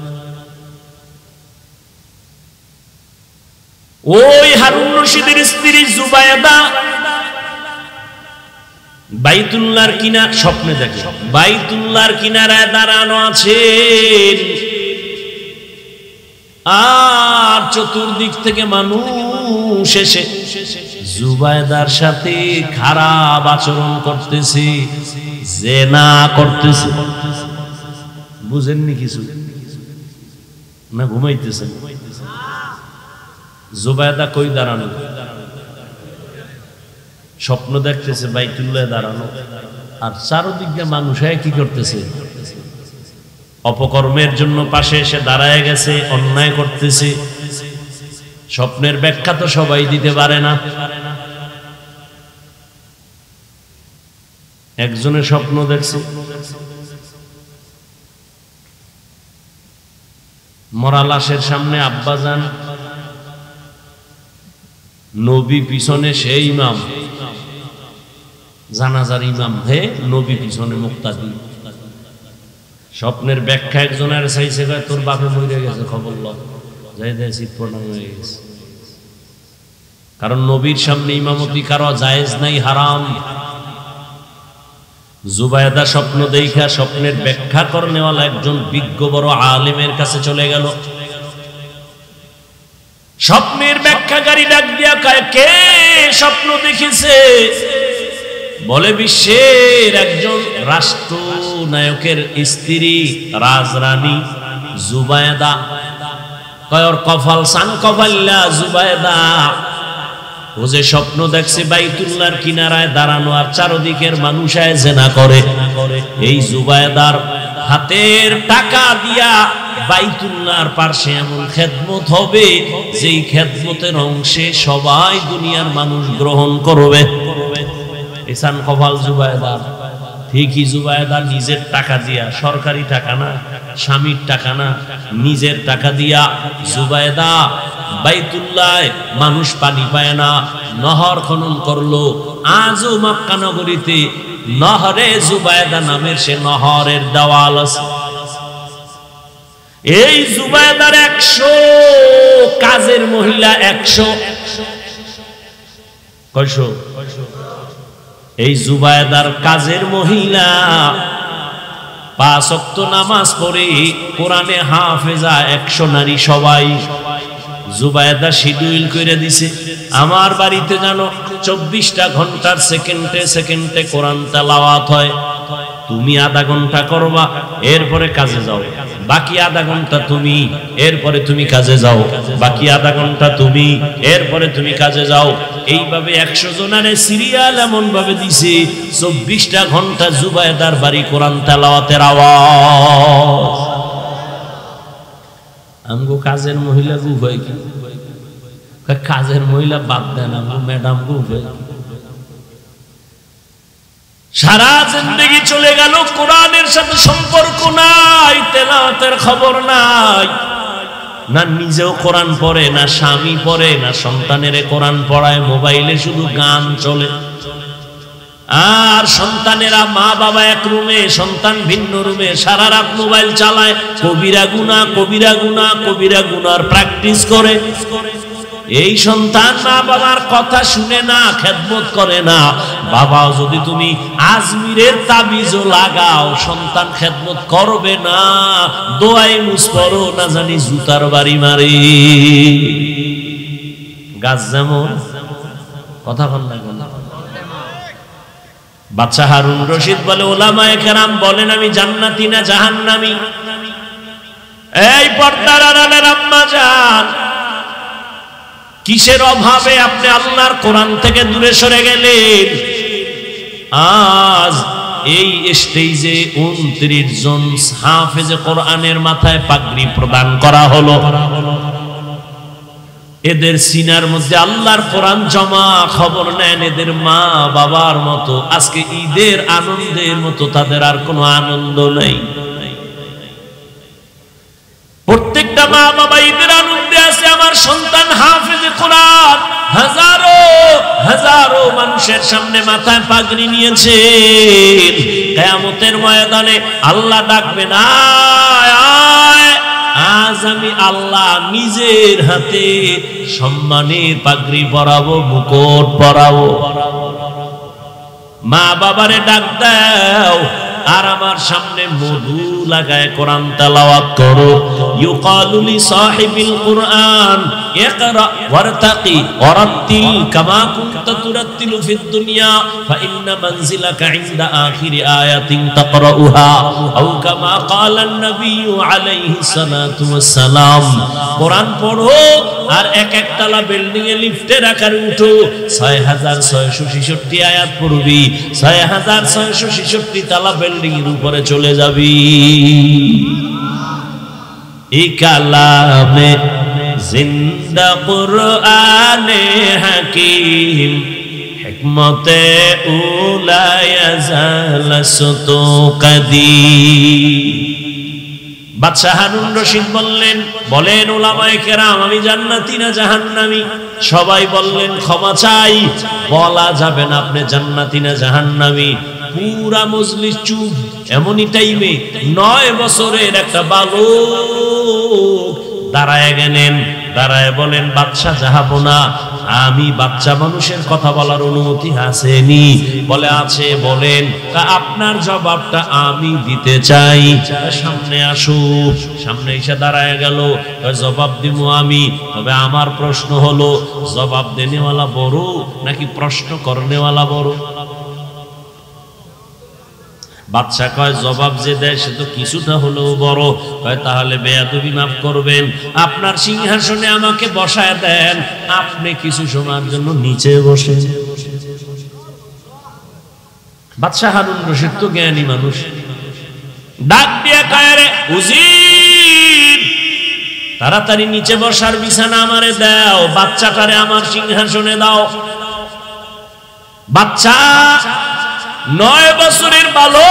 ওই হারুন রশিদের স্ত্রী জুবায়েদা বাইতুল্লাহর কিনার স্বপ্নে দেখে বাইতুল্লাহর কিনারায় দাঁড়ানো আছেন, আর চতুর্দিক থেকে মানুষ এসে জুবায়েদার সাথে খারাপ আচরণ করতেছে, জিনা করতেছে। বুঝেননি কিছু না? ঘুমাইতেছেন? জুবায়েদা কই দাঁড়ানো? স্বপ্ন দেখতেছে বাইতুল্লাহ দাঁড়ানো, আর চারদিকে মানুষ কি করতেছে? অপকর্মের জন্য পাশে এসে দাঁড়ায় গেছে, অন্যায় করতেছে। স্বপ্নের ব্যাখ্যা তো সবাই দিতে পারে না। একজনের স্বপ্ন দেখছে মরা লাশের সামনে আব্বাজান, নবী পিছনে সেই ইমাম, জানাজার ইমাম, হে নবী পিছনে মুক্তাদি। স্বপ্নের ব্যাখ্যা একজনের চাইছে, তোর বাপে মরে গেছে, খবর ল, যাই দেয় চিৎপটাং হয়ে গেছে। কারণ নবীর সামনে ইমামতি করা জায়েজ নাই, হারাম। জুবায়েদা স্বপ্ন দেখা স্বপ্নের ব্যাখ্যা করনেওয়ালা একজন বিজ্ঞ বড় আলেমের কাছে চলে গেল। স্বপ্নের ব্যাখ্যাকারী ডাক দিয়া কয়, কে স্বপ্ন দেখেছে? বলে, বিশ্বের একজন রাষ্ট্রনায়কের স্ত্রী রাজরানী জুবায়েদা। কয়, ওর কপাল সান কপাল্লা জুবায়েদা, ও যে স্বপ্ন দেখছে বাইতুল্লাহর কিনারায় দাঁড়ানো আর চারদিকের মানুষ জিনা করে, এই জুবায়েদার হাতের টাকা দিয়া বাইতুল্লাহর পাশে এমন খেদমত হবে যেই খেদমতের অংশে সবাই দুনিয়ার মানুষ গ্রহণ করবে। এসান কপাল জুবায়েদার। ঠিকই জুবায়েদা নিজের টাকা দিয়া, সরকারি টাকা না, স্বামীর টাকা না, নিজের টাকা দিয়া জুবায়েদা বাইতুল্লাহ মানুষ পানি পায় না, নহর খনন করলো। আজও মক্কা নগরীতে নহরে জুবায়েদা নামের সে নহরের দেওয়াল আছে। এই জুবায়েদার 100 কাজের মহিলা, 100 কয়শো? এই জুবায়েদার কাজের মহিলা 5 ওয়াক্ত নামাজ পড়ে, কোরআনে হাফেজা 100 নারী সবাই। জুবায়েদা শিডিউল করে দিছে, আমার বাড়িতে জানো 24টা ঘন্টার সেকেন্ডে সেকেন্ডে কোরআন তেলাওয়াত হয়। তুমি আধা ঘন্টা করবা, এরপরে কাজে যাও, বাকি আধা ঘন্টা তুমি, এরপরে তুমি কাজে যাও, বাকি আধা ঘন্টা তুমি, এরপরে তুমি কাজে যাও। এইভাবে 100 জনের সিরিয়াল এমন ভাবে দিছে 24টা ঘন্টা জুবায়েদার বাড়ি কোরআন তেলাওয়াতের আওয়াজ। আমগো কাজের মহিলা গু হয় কি? কাজের মহিলা বাদ দেন, আমগো ম্যাডাম গু হয়। সারা জিন্দেগি চলে গেল, কোরআনের সাথে সম্পর্ক নাই, তেলাওয়াতের খবর নাই, না নিজেও কোরআন পড়ে, না স্বামী পড়ে, না সন্তানের কোরআন পড়ায়, মোবাইলে শুধু গান চলে। আর সন্তানেরা, মা বাবা এক রুমে, সন্তান ভিন্ন রুমে, সারা রাত মোবাইল চালায়, কবিরা গুনাহ, কবিরা গুনাহ, কবিরা গুনার প্র্যাকটিস করে। এই সন্তান মা বাবার কথা শুনে না, খেদমত করে না। বাবাও যদি তুমি আজমিরের তাবিজও লাগাও, সন্তান খেদমত করবে না, দোয়াই মুসপরো না জানি জুতার বাড়ি মারে। গাছ যেমন, কথা বল না। বাচ্চা হারুন রশিদ বলে, ওলামায়ে কেরাম বলেন আমি জান্নাতি না জাহান্নামী? এই পর্দার আড়ালের আম্মা জান, কিসের অভাবে আপনি আল্লাহর কোরআন থেকে দূরে সরে গেলেন? আজ এই স্টেজে 29 জন হাফেজে কোরআনের মাথায় পাগড়ি প্রদান করা হলো। এদের সিনার মধ্যে আল্লাহর কোরআন জমা, খবর নেন এদের মা বাবার মতো আজকে ঈদের আনন্দের মতো তাদের আর কোনো আনন্দ নেই। প্রত্যেকটা মা বাবা ঈদের আনন্দে আছে, আমার সন্তান হাফেজে কোরআন। হাজারো হাজারো মানুষের সামনে মাথায় পাগড়ি নিয়েছেন। কিয়ামতের ময়দানে আল্লাহ ডাকবেন, আয় আয়, আজ আমি আল্লাহ নিজের হাতে সম্মানের পাগড়ি পরাবো, মুকুট পরাবো। মা বাবারে ডাক দাও, আর আমার সামনে মধু লাগায় কোরআন তেলাওয়াত করো। ইউকালু লি সাহিবিল কুরআন ইকরা ওয়ারতাকি ওয়ারাত্তিল কামা কুনতা তুরাত্তিলু ফিদ দুনিয়া ফাইন্না মানজিলাকা ইনদা আখিরি আয়াতিন তাকরাউহা আও কামা ক্বালা আন-নাবিয়্যু আলাইহিস সালাতু ওয়াস সালাম। কোরআন পড়ো আর এক একতলা বিল্ডিং এ লিফটের আকারে উঠো। 6666 আয়াত পড়বি, 6666 তলা বিল্ডিং এর উপরে চলে যাবি। এই কালামে জিন্দা কুরআনে হাকিম হিকমতে উলায়া জালাসতু কাদিম। বাদশাহ হারুন রশিদ বলেন উলামায়ে কেরাম, আমি জান্নাতি না জাহান্নামী? সবাই বললেন ক্ষমা চাই, বলা যাবে না আপনি জান্নাতি না জাহান্নামী। পুরা মজলিস চুপ। এমনই টাইমে 9 বছরের একটা বালক দাঁড়ায় গেলেন, দাঁড়ায় বলেন, বাদশাহ যাবো না, আমি বাচ্চা মানুষের কথা বলার অনুমতি আসেনি? বলে আছে। বলেন, আপনার জবাবটা আমি দিতে চাই, সামনে আসো। সামনে এসে দাঁড়ায় গেল, জবাব দিব আমি, তবে আমার প্রশ্ন হলো জবাব দেনেওয়ালা বড় নাকি প্রশ্ন করনেওয়ালা বড়? বাদশা কয়, জবাব যে দেয় সে তো কিছুটা হলেও বড়। কয়, তাহলে বেয়াদবি মাফ করবেন, আপনার সিংহাসনে আমাকে বসায় দেন, আপনি কিছু সময়ের জন্য নিচে বসে। বাদশা হারুন রশিদ তো জ্ঞানী মানুষ, ডাক দিয়ে কয়, রে উজির, তাড়াতাড়ি নিচে বসার বিছানা আমারে দাও, বাচ্চাটারে আমার সিংহাসনে দাও। বাচ্চা 9 বছরের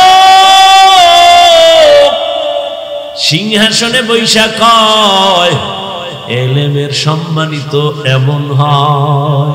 বালক সিংহাসনে বৈশা কয়, এলেমের সম্মানিত এমন হয়,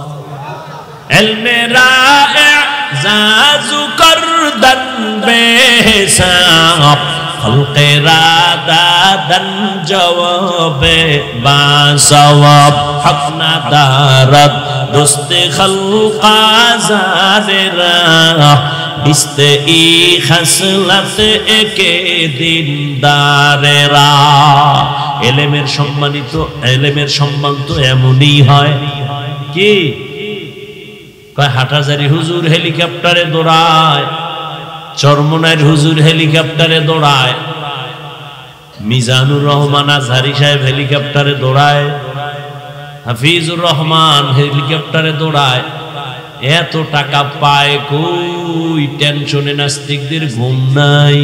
এলমেরা এজাজু করদান বেহিসাব খলকেরা দাদান জওয়াবে বাসওয়াব হকনা দারাত দোস্তে খলকা জারেরা বিস্তে ই খাসলাত একে দিনদারেরা। এলেমের সম্মান তো এমনই হয়। কি কয়, হাটাজারি হুজুর হেলিকপ্টারে দৌড়ায়, চরমনাইর হুজুর হেলিকপ্টারে দৌড়ায়, মিজানুর রহমান আজহারি সাহেব হেলিকপ্টারে দৌড়ায়, হাফিজুর রহমান হেলিকপ্টারে দৌড়ায়। এত টাকা পায় কই? টেনশনে নাস্তিকদের ঘুম নাই।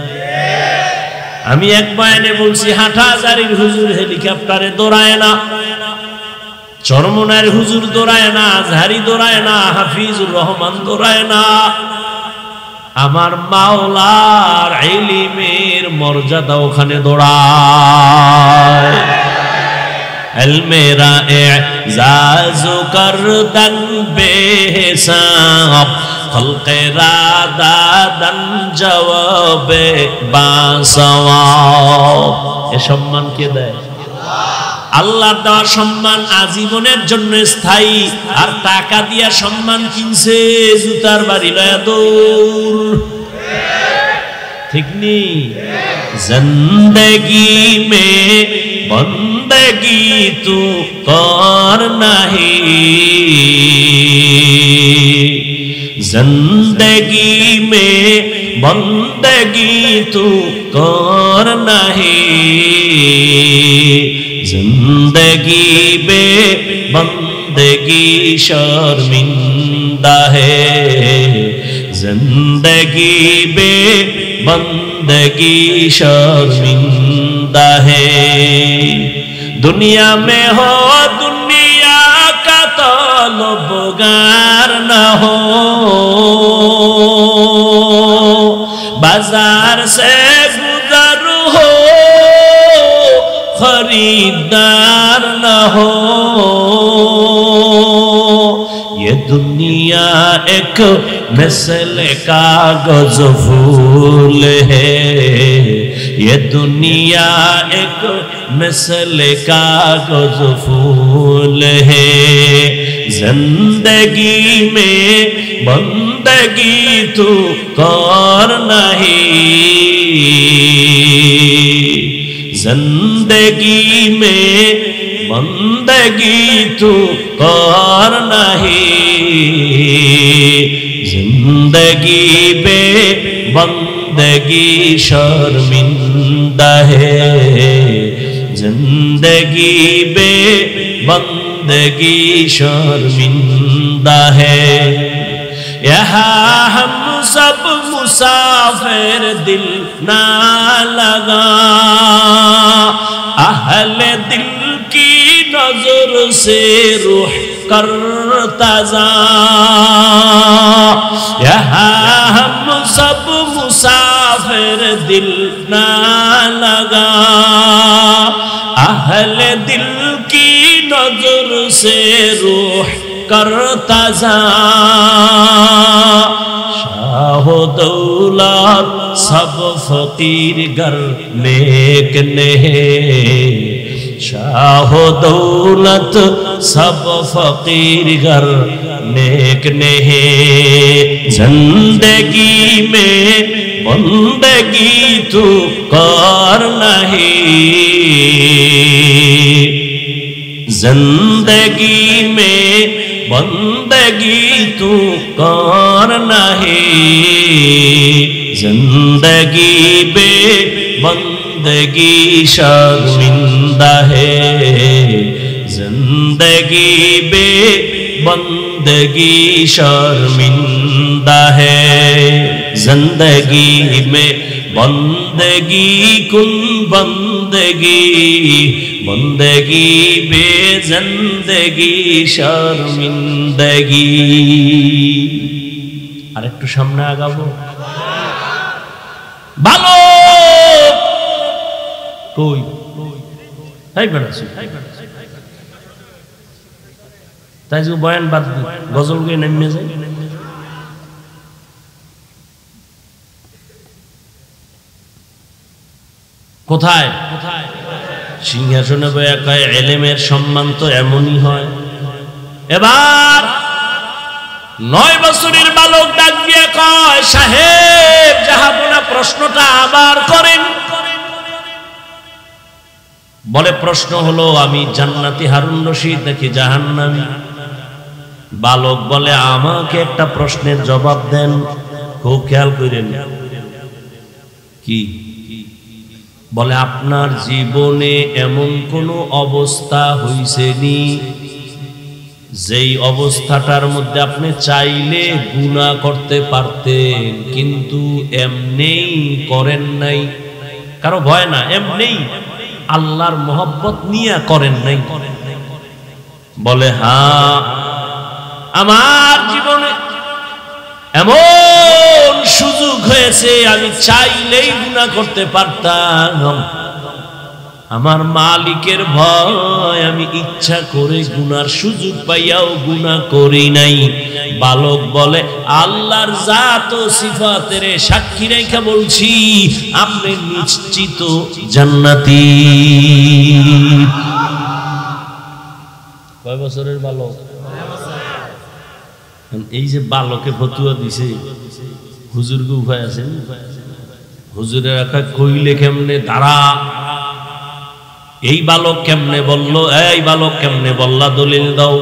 আমি এক বয়ানে বলছি, হাটাজারির হুজুর হেলিকপ্টারে দৌড়ায় না, চরমনাইর হুজুর দৌড়ায় না, আজহারি দৌড়ায় না, হাফিজুর রহমান দৌড়ায় না। আমার মাওলার ইলমের মর্যাদা ওখানে দৌড়ায়। এলমেরা এজাজু করদান বেহিসাব খলকেরা দাদান জওয়াবে বাসওয়াব। এ সম্মান কে দেয়? আল্লাহর দেওয়া সম্মান আজীবনের জন্য স্থায়ী। আর টাকা দিয়া সম্মান কিনছে, জুতার বাড়ি লয়া দৌড়। ঠিক নেই? জিন্দেগি মে বন্দেগি তু কর নাহি, জিন্দেগি মে বন্দেগি তু কর নাহি, जिंदगी बे बंदगी शर्मिंदा है, زندگی بے بندگی شرمندہ ہے دنیا میں ہو دنیا کا طلبگار نہ ہو بازار سے گزر ہو خریدار نہ ہو یہ دنیا ایک مثل کاغذ پھول ہے یہ دنیا ایک مثل کاغذ پھول ہے زندگی میں بندگی تو کر نہیں زندگی میں بندگی تو کر نہیں زندگی بے بندگی شرمندہ ہے زندگی بے بندگی شرمندہ ہے یہاں ہم سب مسافر دل نہ لگا اہل دل کی نظر سے روح کرتا جا یہاں ہم سب مسافر دل نہ لگا اہل دل کی نظر سے روح کرتا جا شاہ و دولت سب فقیر گر نیک نہیں شاہ و دولت سب فقیر گر نیک نہیں زندگی میں بندگی تو کر نہیں زندگی میں بندگی تو کر نہیں زندگی بے بندگی شرمندہ ہے زندگی بے بندگی شرمندہ ہے زندگی میں بندگی کن بندگی بندگی بے زندگی شرمندگی আর একটু সামনে আগাবো ভালো কই তাই বেড়াচ্ছি তাই যে বয়ান বাদ গজল গিয়ে নেমে যায় কোথায় সিংহাসনে বয়া কয় ইলমের সম্মান তো এমনই হয় এবার 9 বছরের বালক ডাক দিয়ে কয় সাহেব জাহাপনা প্রশ্নটা আবার করেন বলে প্রশ্ন হলো আমি জান্নাতি হারুন রশিদ নাকি জাহান্নামী বালক বলে আমাকে একটা প্রশ্নের জবাব দেন খুব খেয়াল করেন কি বলে আপনার জীবনে এমন কোনো অবস্থা হইছেনি যেই অবস্থাটার মধ্যে আপনি চাইলে গুনাহ করতে পারতেন কিন্তু এমনিই করেন নাই কারো ভয় না এমনিই আল্লাহর মোহব্বত নিয়ে করেন নাই বলে হ্যাঁ আমার জীবনে এমন সুযোগ হয়েছে আমি চাইলেই গুনাহ করতে পারতাম আমার মালিকের ভয় আমি ইচ্ছা করে গুনার সুযোগ পাইয়াও গুনাহ করি নাই বালক বলে আল্লাহর জাত ও সিফাতের সাক্ষী রেখে বলছি আপনি নিশ্চিত জান্নাতি কয় বছরের বালক এই যে বালকে ফতুয়া দিছে হুজুর কে উপায় আছে হুজুরের একা কইলে কেমনে দাঁড়া এই বালক কেমনে বলল এই বালক কেমনে বললা দলিল দাও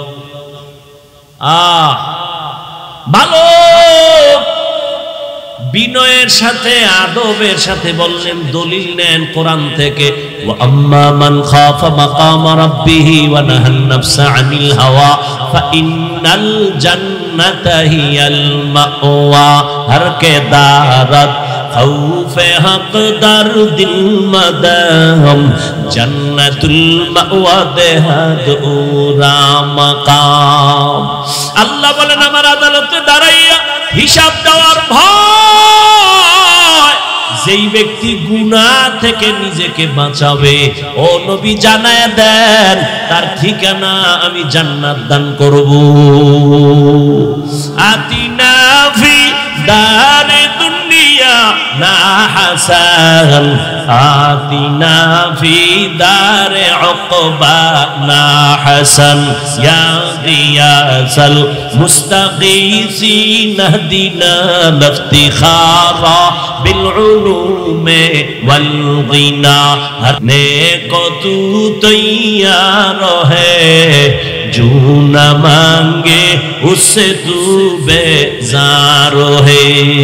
বালক বিনয়ের সাথে আদবের সাথে বললেন, দলিল নেন কোরআন থেকে, ওয়া আম্মা মান খাফা মাকামা রাব্বিহি ওয়া নাহান নাফসা আনিল হাওয়া ফা ইন্নাল জান্নাতা হিয়াল মাওয়া। হর কে দারাত খৌফে হক দার দিল মাদাম জান্নাতুল মাওয়া দেহাদ উরা মাকাম। আল্লাহ বলেন, আমার আদালতে দাঁড়াইয়া হিসাব দেওয়ার ভয় যেই ব্যক্তি গুনাহ থেকে নিজেকে বাঁচাবে, ও নবী জানায় দেন তার ঠিকানা আমি জান্নাত দান করব। আতিনা ফি দারে দুনিয়া না হাসান আতিনা ফি দারে উকবা না হাসান ইয়া গিয়াসাল মুস্তাগীসিন হদিনা লফতিখারা বিল উলুমে ওয়াল গিনা হর নেকো তু তৈয়ার হ্যায় जो न मांगे उससे तू बेजार है।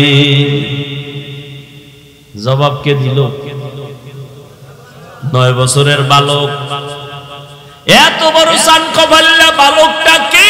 जवाब के दिल 9 বছরের বালক, এত বড় সান কপাল্লা বালকটা কে?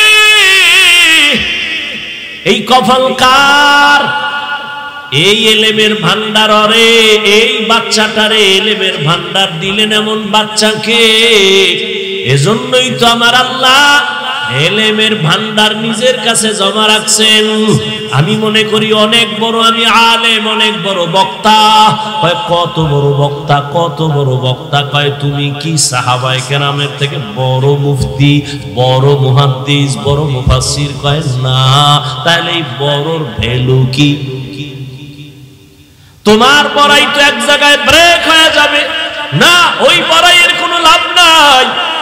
এই কপাল কার? এই এলেমের ভান্ডার, রে এই বাচ্চাটারে এলেমের ভান্ডার দিলেন এমন বাচ্চাকে। এজন্যই তো আমার আল্লাহ এলেমের ভান্ডার নিজের কাছে জমা রাখছেন। আমি মনে করি অনেক বড় আমি আলেম, অনেক বড় বক্তা। কয় কত বড় বক্তা, কত বড় বক্তা? কয় তুমি কি সাহাবায়ে কেরামের থেকে বড় মুফতি, বড় মুহাদ্দিস, বড় মুফাসসির? কয় না। তাহলে এই বড়র ভ্যালু কি? তোমার বড়াই তো এক জায়গায় ব্রেক হয়ে যাবে না, ওই বড়াইয়ের কোনো লাভ নাই।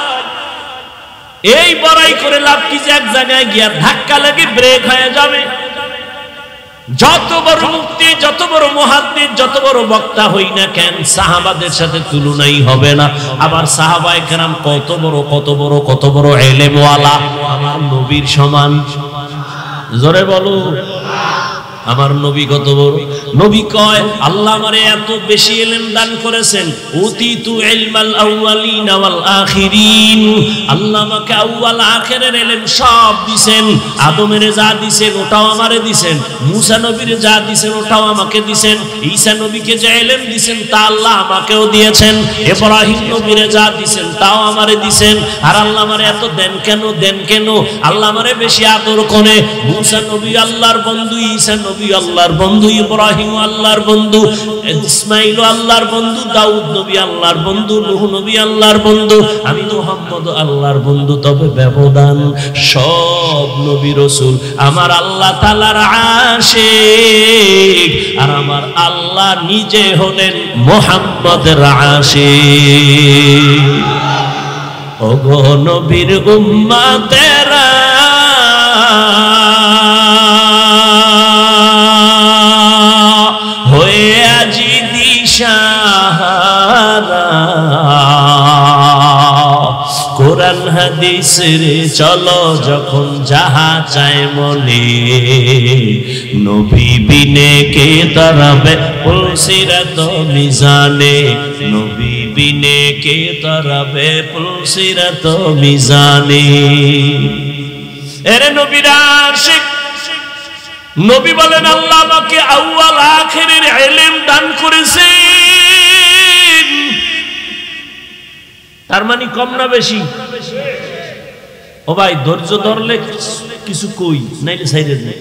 এই বড়াই করে লাভ কি যে এক জায়গায় গিয়া ধাক্কা লেগে ব্রেক হয়ে যাবে? যত বড় মুফতি, যত বড় মুহাদ্দিস, যত বড় বক্তা হই না কেন, সাহাবাদের সাথে তুলনাই হবে না। আবার সাহাবায়ে কেরাম কত বড় কত বড় কত বড় ইলমওয়ালা, আমার নবীর সমান। জোরে বলো, আমার নবী কত বড়? নবী কয় আল্লাহ আমারে এত বেশি ইলম দান করেছেন, উতিতু ইলমাল আউয়ালিন ওয়াল আখিরিন। আল্লাহ আমাকে আউয়াল আখিরের ইলম সব দিবেন। আদমের যা দিবেন ওটাও আমারে দিবেন, মুসা নবীর যা দিবেন ওটাও আমাকে দিবেন, ঈসা নবীকে যে ইলম দিবেন তা আল্লাহ আমাকেও দিয়েছেন, ইব্রাহিম নবীর যা দিবেন তাও আমারে দিবেন। আর আল্লাহ আমারে এত দেন কেন? দেন কেন? আল্লাহ আমারে বেশি আদর করে। মুসা নবী আল্লাহর বন্ধু, ঈসা নবী আল্লাহর বন্ধু, ইব্রাহিম আল্লাহর বন্ধু, ইসমাঈল আল্লাহর বন্ধু, দাউদ নবী আল্লাহর বন্ধু, নূহ নবী আল্লাহর বন্ধু, আমি মুহাম্মদ আল্লাহর বন্ধু। তবে ব্যবধান, সব নবী রাসূল আমার আল্লাহ তাআলার আশিক, আর আমার আল্লাহ নিজে হলেন মুহাম্মদের আশিক। ওগো নবীর উম্মতেরা, কোরআন হাদিস রে চলো যখন যাহা চায় মনে, নবী বিনে কে তরাবে পুলসিরাত মিজানে, নবী বিনে কে তরাবে পুলসিরাত মিজানে। এরে নবীর আশিক, নবী বলেন আল্লাহ আমাকে আউয়াল আখিরের ইলম দান করেছেন। তার মানে কম না বেশি? ও ভাই ধৈর্য ধরলে কিছু কই, নাইলে সাইডে যাই।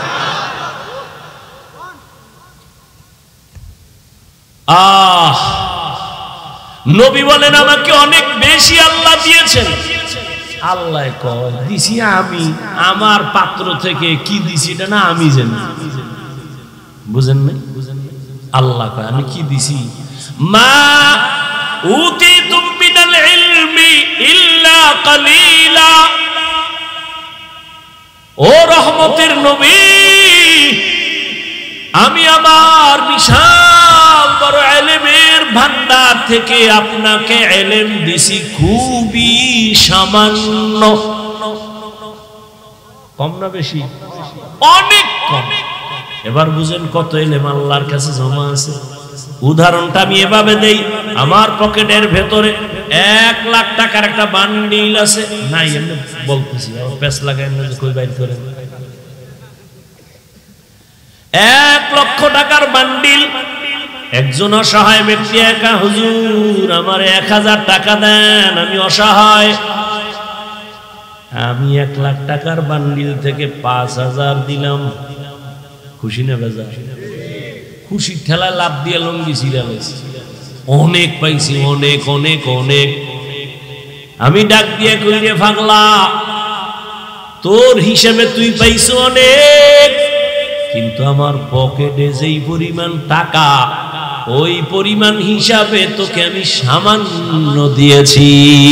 নবী বলেন আমাকে অনেক বেশি আল্লাহ দিয়েছেন। আল্লাহ কয় দিছি আমি, আমার পাত্র থেকে কি দিছি এটা না আমি জানি। বুঝেন নাই? আল্লাহ কয় আমি কি দিছি? মা উতিতুম মিনাল ইলমি ইল্লা কালিলা। ও রহমতের নবী, আমি আমার বিশাল বড় ইলমের ভান্ডার থেকে আপনাকে ইলম দিছি খুবই সামান্য। কম না বেশি? অনেক কম। এবার বুঝেন কত ইলম আল্লাহর কাছে জমা আছে। উদাহরণটা আমি এভাবে দেই, আমার পকেটের ভেতরে 1 লাখ টাকার একটা বান্ডিল আছে, নাই এমনি বলতেছি, পেছ লাগাই না কই বাইর করে, 1 লক্ষ টাকার বান্ডিল। একজন অসহায় ব্যক্তি একা, হুজুর আমার 1000 টাকা দেন, আমি অসহায়। আমি 1 লাখ টাকার বান্ডিল থেকে 5000 দিলাম, খুশি না বেজার? খুশি ঠেলা লাভ দিয়ে লঙ্গি ছিড়ালেছি, অনেক পাইছি, অনেক অনেক অনেক। আমি ডাক দিয়ে কই রে পাগলা, তোর হিসেবে তুই পাইছো অনেক, কিন্তু আমার পকেটে যেই পরিমাণ টাকা, ওই পরিমাণ হিসাবে তোকে আমি সামান্য দিয়েছি।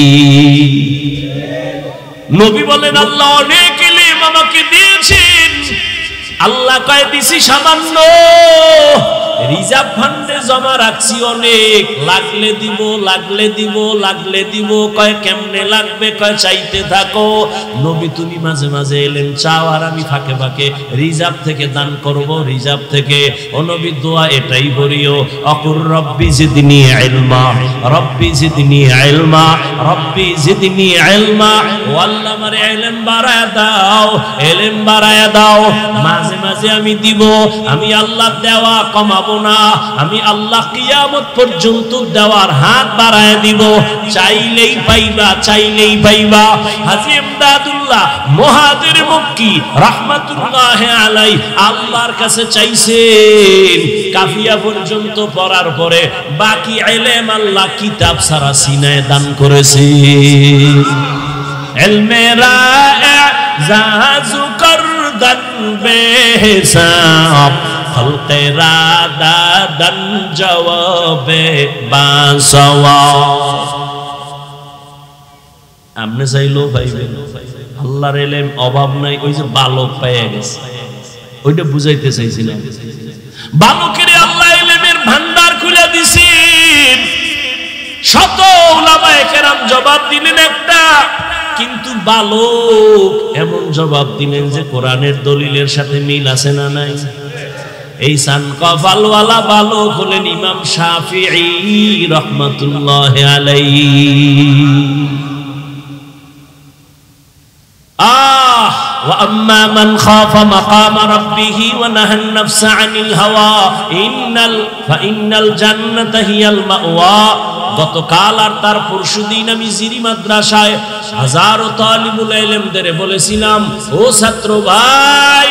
নবী বলেন আল্লাহ অনেক ইলম আমাকে দিয়েছেন, আল্লাহ কয় দিছি সামান্য, রিজার্ভ ফান্ডে জমা রাখছি অনেক, লাগলে দিব লাগলে দিব লাগলে দিব। কয় কেমনে লাগবে? কয় চাইতে থাকো। নবী তুমি মাঝে মাঝে এলেন চাও, আর আমি ফাঁকে ফাঁকে রিজার্ভ থেকে দান করব, রিজার্ভ থেকে। ও নবী দোয়া এটাই করিও, অকুর রব্বি জিদনি ইলমা, রব্বি জিদনি ইলমা, রব্বি জিদনি ইলমা। ও আল্লাহ আমারে ইলম বাড়ায়া দাও, ইলম বাড়ায়া দাও। মাঝে মাঝে আমি দিব, আমি আল্লাহ দেওয়া কমাবো না, আমি আল্লাহ কিয়ামত পর্যন্ত দেওয়ার হাত বাড়ায় দিব। চাইলেই পাইবা, চাইলেই পাইবা। হাজী ইমদাদুল্লাহ মুহাজির মক্কি রাহমাতুল্লাহ আলাইহি আল্লাহর কাছে চাইছেন, কাফিয়া পর্যন্ত পড়ার পরে বাকি ইলম আল্লাহ কিতাব সারা সিনায় দান করেছে। ইলমেরা জাজু করদান বেহিসাব, খলকেরা দাদান জওয়াবে বাসওয়াব। আপনি চাইলেও পাইবেন, আল্লাহর ইলম অভাব নাই। ওই যে বালক পেয়ে গেছে, ওইটা বুঝাইতে চাইছিলাম। বালকের আল্লাহ ইলমের ভান্ডার খুলে দিছেন। শত উলামায়ে কেরাম জবাব দিলেন একটা, কিন্তু বালক এমন জবাব দিলেন যে কোরআনের দলিলের সাথে মিল আছে না নাই? এই সান কফালওয়ালা বালক হলেন ইমাম শাফিঈ রাহমাতুল্লাহ আলাইহি। ওয়া আম্মা মান খাফা মাকাম রাব্বিহি ওয়া নাহা আন-নাফসা আনিল হাওয়া ইন্নাল জান্নাতা হিয়াল মাওয়া। গতকাল আর তার পরশুদিন আমি জিরি মাদ্রাসায় হাজারো তালিবুল ইলমদের বলেছিলাম, ও ছাত্র ভাই,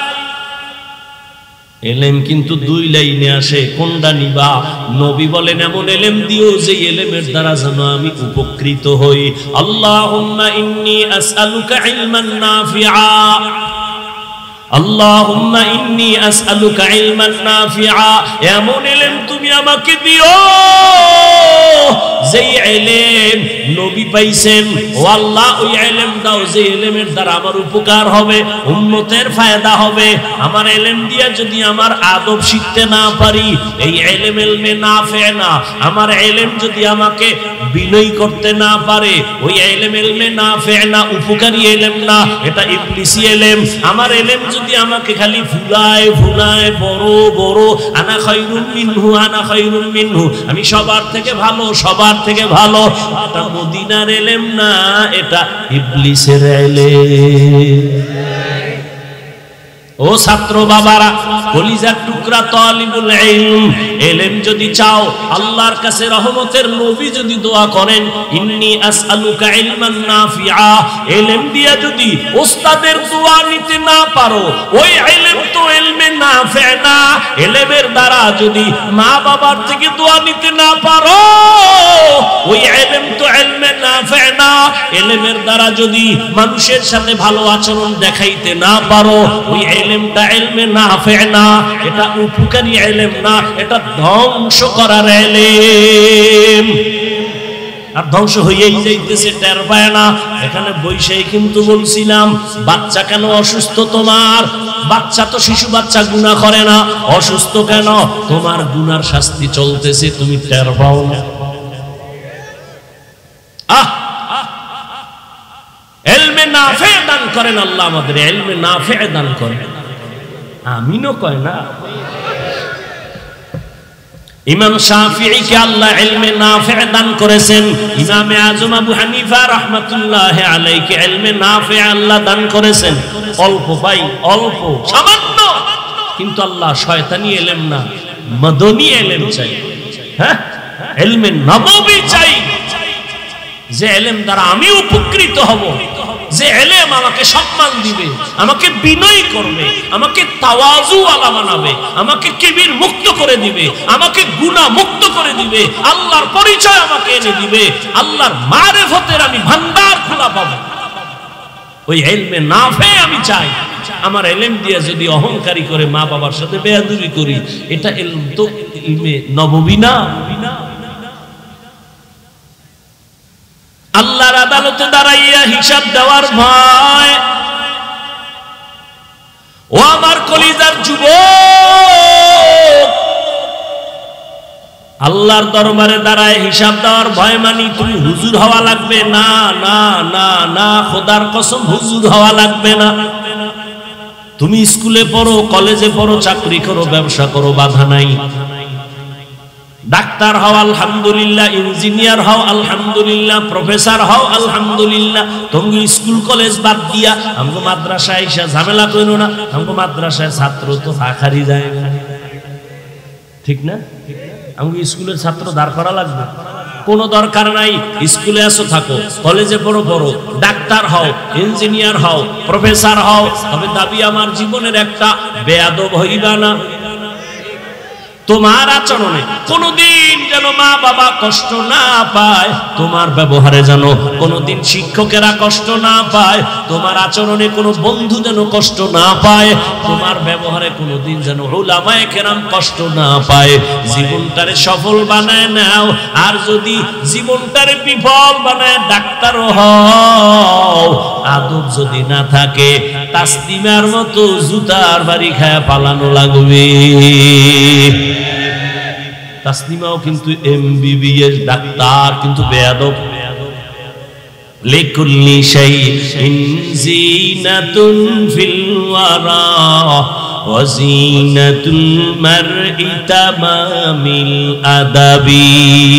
ইলম কিন্তু 2 লাইনে আসে, কোনটা নিবা? নবী বলেন এমন ইলম দিও যে ইলমের দ্বারা যেন আমি উপকৃত হই। আল্লাহুম্মা ইন্নী আসআলুকা ইলমান নাফিআ, আল্লাহুম্মা ইন্নী আসআলুকা ইলমান নাফিআ। এমন ইলম তুমি আমাকে দিও যেই ইলম নবী পাইছেন। ও আল্লাহ ওই ইলম দাও যে ইলমের দ্বারা আমার উপকার হবে, উম্মতের ফায়দা হবে। আমার ইলম দিয়া যদি আমার আদব শিখতে না পারি, এই ইলম ইলমে নাফি না। আমার ইলম যদি আমাকে বিনয় করতে না পারে, ওই ইলম ইলমে নাফি না, উপকারী ইলম না, এটা ইবলিসি ইলম। আমার ইলম যদি আমাকে খালি ভুলায় ভুলায়, বড় বড় আনা খায়রুম মিনহু, আনা খায়রুম মিনহু, আমি সবার থেকে ভালো, সবার থেকে ভালো, এটা মদিনার ইলম না, এটা ইবলিসের ইলম। ও ছাত্র বাবারা, কলিজার টুকরা তালিবুল ইলম, ইলম যদি চাও, আল্লাহর কাছে রহমতের নবী যদি দোয়া করেন, ইন্নী আসআলুকা ইলমান নাফিআ, ইলম দিয়া যদি ওস্তাদের দোয়া নিতে না পারো, ওই ইলম তো ইলমে নাফি না। ইলমের দ্বারা যদি মা বাবার থেকে দোয়া নিতে না পারো, ওই ইলম তো ইলমে নাফি না। ইলমের দ্বারা যদি মানুষের সাথে ভালো আচরণ দেখাইতে না পারো, ওই ইলমটা ইলমে নাফি না, এটা উপকারী ইলম না, এটা ধ্বংস করার ইলম। আর ধ্বংস হয়েই যাইতেছে, টের পায় না। এখানে বৈশাই কিন্তু বলছিলাম, বাচ্চা কেন অসুস্থ তোমার? বাচ্চা তো শিশু বাচ্চা গুনাহ করে না, অসুস্থ কেন? তোমার গুনার শাস্তি চলতেছে, তুমি টের পাও না। ইলমে নাফি দান করেন আল্লাহ, আমাদের ইলমে নাফি দান করেন। আমিনও কয় না। ইমাম শাফিঈকে আল্লাহ ইলমে নাফি দান করেছেন, ইমামে আজম আবু হানিফা রাহমাতুল্লাহি আলাইহি ইলমে নাফি আল্লাহ দান করেছেন। অল্প ভাই, অল্প সামান্য, কিন্তু আল্লাহ শয়তানি ইলম না, মদনী ইলম চাই। হ্যাঁ, ইলমে নববী চাই, যে ইলম দ্বারা আমি উপকৃত হব, যে ইলম আমাকে সম্মান দিবে, আমাকে বিনয়ী করবে, আমাকে তাওয়াজু ওয়ালা বানাবে, আমাকে কিবির মুক্ত করে দিবে, আমাকে গুনাহ মুক্ত করে দিবে, আল্লাহর পরিচয় আমাকে এনে দিবে, আল্লাহর মারিফতের আমি ভান্ডার খোলা পাবো। ওই ইলমে নাফি আমি চাই। আমার ইলম দিয়ে যদি অহংকারী করে মা বাবার সাথে বেয়াদবি করি, এটা ইলম তো ইলমে নববী না। আল্লাহর আদালতে দাঁড়াইয়া হিসাব দেওয়ার ভয়। ও আমার কলিজার যুবক, আল্লাহর দরবারে দাঁড়ায় হিসাব দেওয়ার ভয় মানি তুমি হুজুর হওয়া লাগবে না, না না না, খোদার কসম হুজুর হওয়া লাগবে না। তুমি স্কুলে পড়ো, কলেজে পড়ো, চাকরি করো, ব্যবসা করো, বাধা নাই। ডাক্তার হও আলহামদুলিল্লাহ, ইঞ্জিনিয়ার হও আলহামদুলিল্লাহ, প্রফেসর হও আলহামদুলিল্লাহ। তুমি স্কুল কলেজ বাদ দিয়া আমগো মাদ্রাসায় এসে ঝামেলা করো না। আমগো মাদ্রাসায় ছাত্র তো আখারি যায় না, ঠিক না? আমগো স্কুলের ছাত্র দাঁড় করা লাগবে, কোনো দরকার নাই। স্কুলে আসো, থাকো, কলেজে পড়ো, পড়ো, ডাক্তার হও, ইঞ্জিনিয়ার হও, প্রফেসর হও, তবে দাবি আমার জীবনের একটা বেয়াদব হইবা না। তোমার আচরণে কোনদিন যেন মা বাবা কষ্ট না পায়, তোমার ব্যবহারে যেন কোনদিন শিক্ষকেরা কষ্ট না পায়, তোমার আচরণে কোনো বন্ধু যেন কষ্ট না পায়, তোমার ব্যবহারে কোনদিন যেন উলামায়ে কেরাম কষ্ট না পায়। জীবনটারে সফল বানায় নাও। আর যদি জীবনটারে বিফল বানায় ডাক্তারও হও, আদব যদি না থাকে তাসলিমার মতো জুতার বাড়ি খায় পালানো লাগবে। তাসলিমাও কিন্তু এমবিবিএস ডাক্তার, কিন্তু বেয়াদব। লিকুল্লি শাইইন জিনাতুন ফিল ওয়ারা ওয়া জিনাতুল মারই তামামিল আদাবি।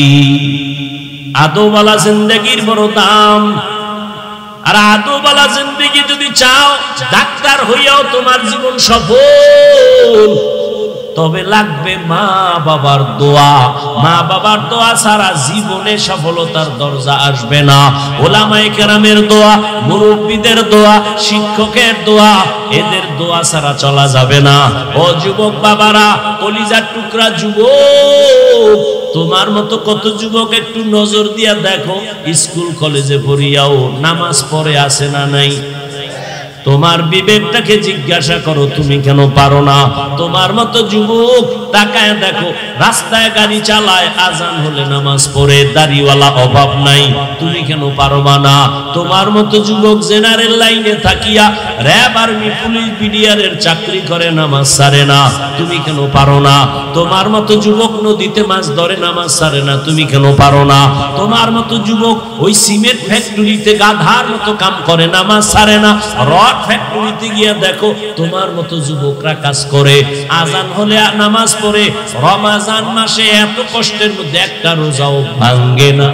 আদবওয়ালা জিন্দেগির বড় দাম। আর আদবওয়ালা জিন্দেগি যদি চাও, ডাক্তার হইয়াও তোমার জীবন সফল, তবে লাগবে মা বাবার দোয়া। মা বাবার দোয়া ছাড়া জীবনে সফলতার দরজা আসবে না। ওলামায়ে কেরামের দোয়া, মুরব্বিদের দোয়া, শিক্ষকের দোয়া, এদের দোয়া ছাড়া চলা যাবে না। ও যুবক বাবারা, কলিজার টুকরা যুবক, তোমার মতো কত যুবক একটু নজর দিয়া দেখো, স্কুল কলেজে পড়িয়াও নামাজ পড়ে আছে না নাই? তোমার বিবেকটাকে জিজ্ঞাসা করো, তুমি কেন পারো না? তোমার মতো যুবক তাকায় দেখো, রাস্তায় গাড়ি চালায়, আজান হলে নামাজ পড়ে, দাড়িওয়ালা অভাব নাই, তুমি কেন পারবা না? তোমার মতো যুবক জেনারেল লাইনে থাকিয়া র‍্যাব, আর্মি, পুলিশ, বিডিআরের চাকরি করে, নামাজ ছাড়ে না, তুমি কেন পারো না? তোমার মতো যুবক নদীতে মাছ ধরে, নামাজ ছাড়ে না, তুমি কেন পারো না? তোমার মতো যুবক ওই সিমেন্ট ফ্যাক্টরিতে গাধার মতো কাম করে, নামাজ ছাড়ে না। রড ফ্যাক্টরিতে গিয়া দেখো, তোমার মতো যুবকরা কাজ করে, আজান হলে নামাজ পড়ে, রমজান মাসে এত কষ্টের মধ্যে একটা রোজাও ভাঙ্গে না।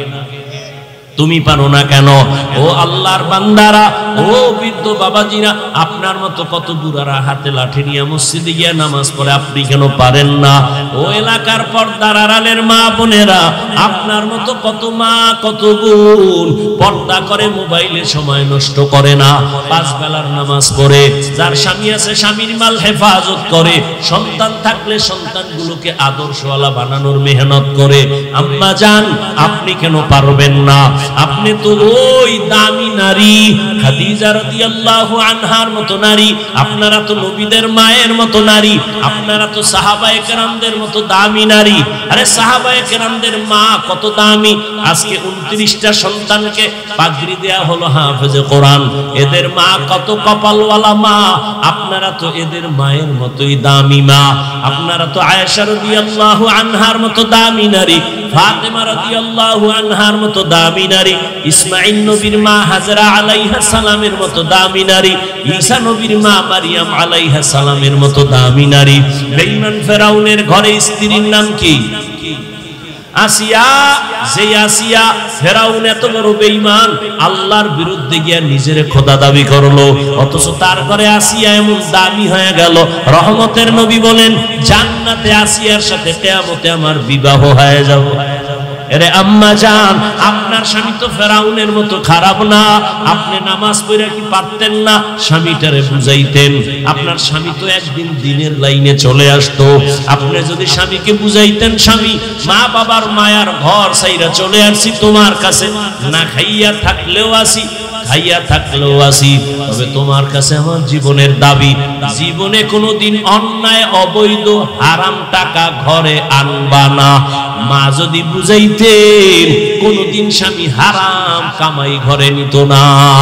তুমি পারো না কেন? ও আল্লাহর বান্দারা, ও বৃদ্ধ বাবাজিরা, আপনার মতো কত বুড়ারা হাতে লাঠি নিয়ে মসজিদে গিয়ে নামাজ পড়ে, আপনি কেন পারেন না? ও এলাকার পর্দার আড়ালের মা বোনেরা, আপনার মতো কত মা, কত বোন পর্দা করে, মোবাইলে সময় নষ্ট করে না, 5 বেলার নামাজ পড়ে, যার স্বামী আছে স্বামীর মাল হেফাজত করে, সন্তান থাকলে সন্তানগুলোকে আদর্শওয়ালা বানানোর মেহনত করে। আম্মা জান, আপনি কেন পারবেন না? আপনি তো ওই দামি নারী খাদিজা রাদিয়াল্লাহু আনহার মতো নারী, আপনারা তো নবীদের মায়ের মতো নারী, আপনারা তো সাহাবায়ে কেরামদের মতো দামি নারী। আরে সাহাবায়ে কেরামদের মা কত দামি। আজকে 29টা সন্তানকে পাগড়ি দেয়া হলো হাফেজে কোরআন, এদের মা কত কপালওয়ালা মা। আপনারা তো এদের মায়ের মতোই দামি মা। আপনারা তো আয়েশা রাদিয়াল্লাহু আনহার মতো দামি নারী, ফাতেমা রাদিয়াল্লাহু আনহার মতো দামি নারী, ইসমাঈল নবীর মা হাজরা আলাইহিস সালামের মতো দামি নারী, ঈসা নবীর মা মারিয়াম আলাইহিস সালামের মতো দামি নারী। বেঈমান ফেরাউনের ঘরে স্ত্রীর নাম কি? আসিয়া। যে আসিয়া, ফেরাউন এত বড় বেঈমান, আল্লাহর বিরুদ্ধে গিয়ে নিজের খোদা দাবি করলো, অথচ তার ঘরে আসিয়া এমন দামি হয়ে গেল। রহমতের নবী বলেন, জান্নাতে আসিয়ার সাথে কিয়ামতে আমার বিবাহ হয়ে যাবে। এরে আম্মা জান, আপনার স্বামী তো ফেরাউনের মতো খারাপ না। আপনি নামাজ পড়ে কি পারতেন না? স্বামীটারে বুঝাইতেন। আপনার স্বামী তো একদিন দিনের লাইনে চলে আসতো। আপনি যদি স্বামীকে বুঝাইতেন, স্বামী মা বাবার মায়ার ঘর ছাইরা চলে আসছি তোমার কাছে, না খাইয়া থাকলেও আসি, খাইয়া থাকলেও আসি, তবে তোমার কাছে আমার জীবনের দাবি, জীবনে কোনোদিন অন্যায় অবৈধ হারাম টাকা ঘরে আনবা না। মা যদি বুঝাইতেন, কোনোদিন স্বামী হারাম কামাই ঘরে নিত না।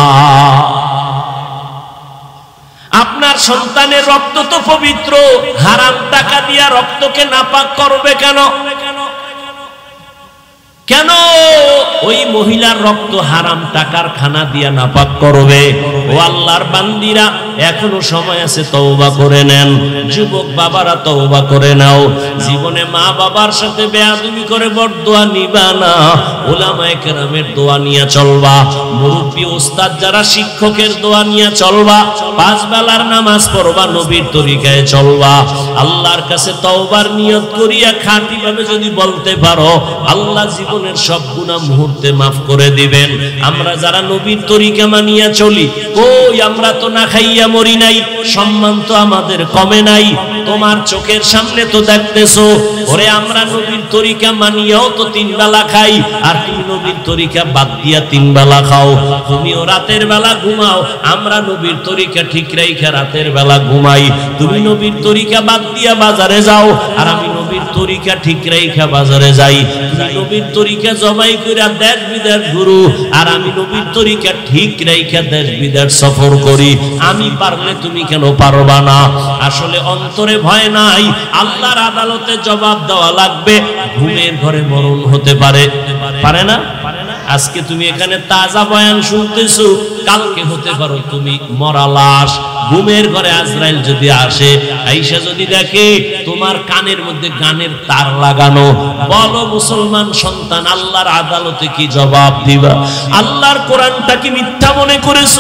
আপনার সন্তানের রক্ত তো পবিত্র, হারাম টাকা দিয়া রক্তকে নাপাক করবে কেন? কেন ওই মহিলার রক্ত হারাম টাকার খানা দিয়া নাপাক করবে? ও আল্লাহর বান্দিরা, এখনো সময় আছে, তওবা করে নেন। যুবক বাবারা তওবা করে নাও। জীবনে মা বাবার সাথে বেয়াদবি করে বরদোয়া নিবা না, উলামায়ে কেরামের দোয়া নিয়ে চলবা। মুরব্বী ওস্তাদ যারা, শিক্ষকের দোয়া নিয়ে চলবা। 5 বেলার নামাজ পড়বা, নবীর তরিকায় চলবা। আল্লাহর কাছে তওবার নিয়ত করিয়া খাঁটিভাবে যদি বলতে পারো, আল্লাহ জীবনের সব গুনাহ মুহূর্তে মাফ করে দিবেন। আমরা যারা নবীর তরিকা মানিয়া চলি, কই আমরা তো না খাইয়া মরি নাই, সম্মান তো আমাদের কমে নাই। তোমার চোখের সামনে তো দেখতেছো, ওরে আমরা নবীর তরিকা মানিয়াও তো 3 বেলা খাই, আর তুমি নবীর তরিকা বাদ দিয়া 3 বেলা খাও। তুমিও রাতের বেলা ঘুমাও, আমরা নবীর তরিকা ঠিক রাইখা রাতের বেলা ঘুমাই। তুমি নবীর তরিকা বাদ দিয়া বাজারে যাও, আর আমি নবীর তরিকা ঠিক রাইখা বাজারে যাই। তুমি নবীর তরিকা জবাই কইরা দেশ বিদেশ ঘুরু, আর আমি নবীর তরিকা ঠিক রাইখা দেশ বিদেশ সফর করি। আমি পারলে তুমি কেন পারবা না? আসলে অন্তরে ভয় নাই, আল্লাহর আদালতে জবাব দেওয়া লাগবে। ঘুমের ঘরে মরণ হতে পারে, পারে না? আজকে তুমি এখানে তাজা বয়ান শুনতেছো, কালকে হতে পারো তুমি মরা লাশ। ঘুমের ঘরে আজরাইল যদি আসে, আইসা যদি দেখে তোমার কানের মধ্যে গানের তার লাগানো, বলো মুসলমান সন্তান, আল্লাহর আদালতে কি জবাব দিবা? আল্লাহর কোরআনটা কি মিথ্যা মনে করেছো?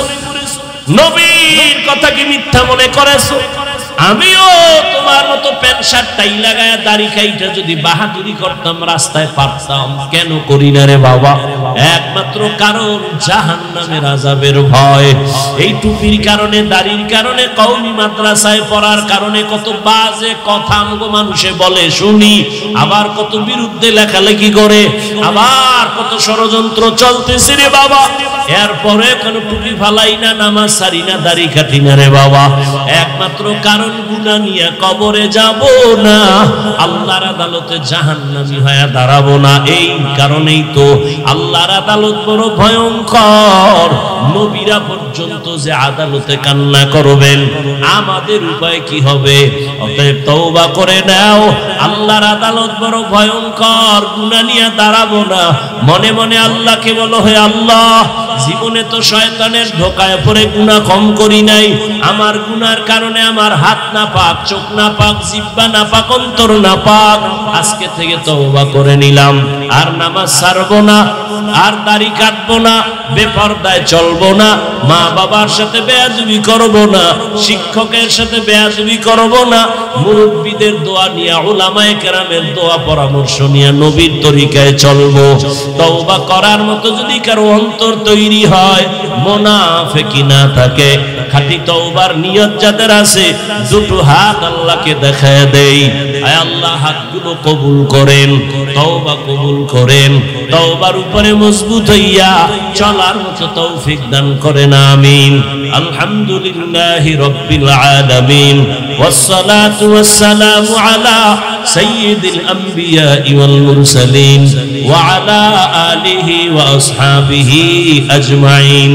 নবীর কথা কি মিথ্যা মনে করেছো? আমিও তোমার মতো প্যান্ট শার্ট টাই লাগায়া দাড়ি কাইটা যদি বাহাদুরি করতাম, রাস্তায় পারতাম। কেন করি না রে বাবা? একমাত্র কারণ জাহান্নামের আযাবের ভয়। এই টুপির কারণে, দাড়ির কারণে, কওমি মাদ্রাসায় পড়ার কারণে কত বাজে কথা আমগো মানুষে বলে শুনি, আবার কত বিরুদ্ধে লেখালেখি করে, আবার কত ষড়যন্ত্র চলতেছে রে বাবা। এরপরে কোনো টুপি ফালাই না, নামাজ সারি না, দাড়ি কাটি না রে বাবা। একমাত্র কারণ গুনাহ নিয়ে কবরে যাব না, আল্লাহর আদালতে জাহান্নামী হয়ে দাঁড়াবো না। এই কারণেই তো আল্লাহর আদালত বড় ভয়ঙ্কর। নবীরা পর্যন্ত যে আদালতে কান্না করবেন, আমাদের উপায় কি হবে? অতএব তওবা করে নাও। আল্লাহর আদালত বড় ভয়ঙ্কর, গুনাহ নিয়ে দাঁড়াবো না। মনে মনে আল্লাহকে বলো, হে আল্লাহ, জীবনে তো শয়তানের ধোকায় পড়ে গুনাহ কম করি নাই। আমার গুনার কারণে আমার হাত না পাক, চোখ না পাক, জিহ্বা না পাক, অন্তর না পাক। আজকে থেকে তওবা করে নিলাম, আর নামাজ ছাড়বো না, আর দাড়ি কাটবো না, বেপরদায় চলবো না, মা বাবার সাথে বেয়াদবি করবো না, শিক্ষকের সাথে বেয়াদবি করবো না। মুরব্বীদের দোয়া নিয়ে, উলামায়ে কেরামের দোয়া পরামর্শ নিয়ে নবীর তরিকায় চলবো। তওবা করার মতো যদি কারো অন্তর তৈরি হয়, মুনাফিকি না থাকে, খাঁটি তওবার নিয়ত যাদের আছে, দুটো হাত আল্লাহকে দেখায় দেই। আয় আল্লাহ, হাতগুলো কবুল করেন, তওবা কবুল করেন। তওবার উপরে মজবুত হইয়া চলার মতো তৌফিক দান করেন, আমিন। আলহামদুলিল্লাহি রাব্বিল আলামিন, ওয়াসসালাতু ওয়াসসালামু আলা সাইয়্যিদিল আমবিয়া ওয়াল মুরসালিন ওয়া আলা আলিহি ওয়া আসহাবিহি আজমাইন।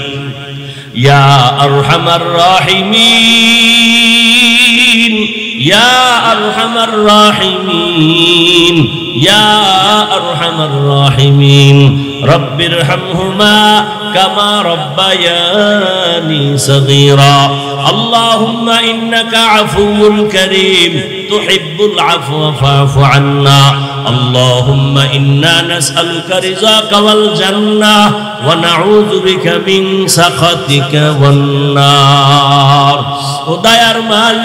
ইয়া আরহামার রাহিমিন, ইয়া আরহামার রাহিমিন, ইয়া আরহামার রাহিমিন। রব্বিরহামহুমা كما ربياني صغيرا اللهم إنك عفو كريم تحب العفو فاعف عنا اللهم إنا نسألك رضاك والجنة ونعوذ بك من سخطك والنار وديار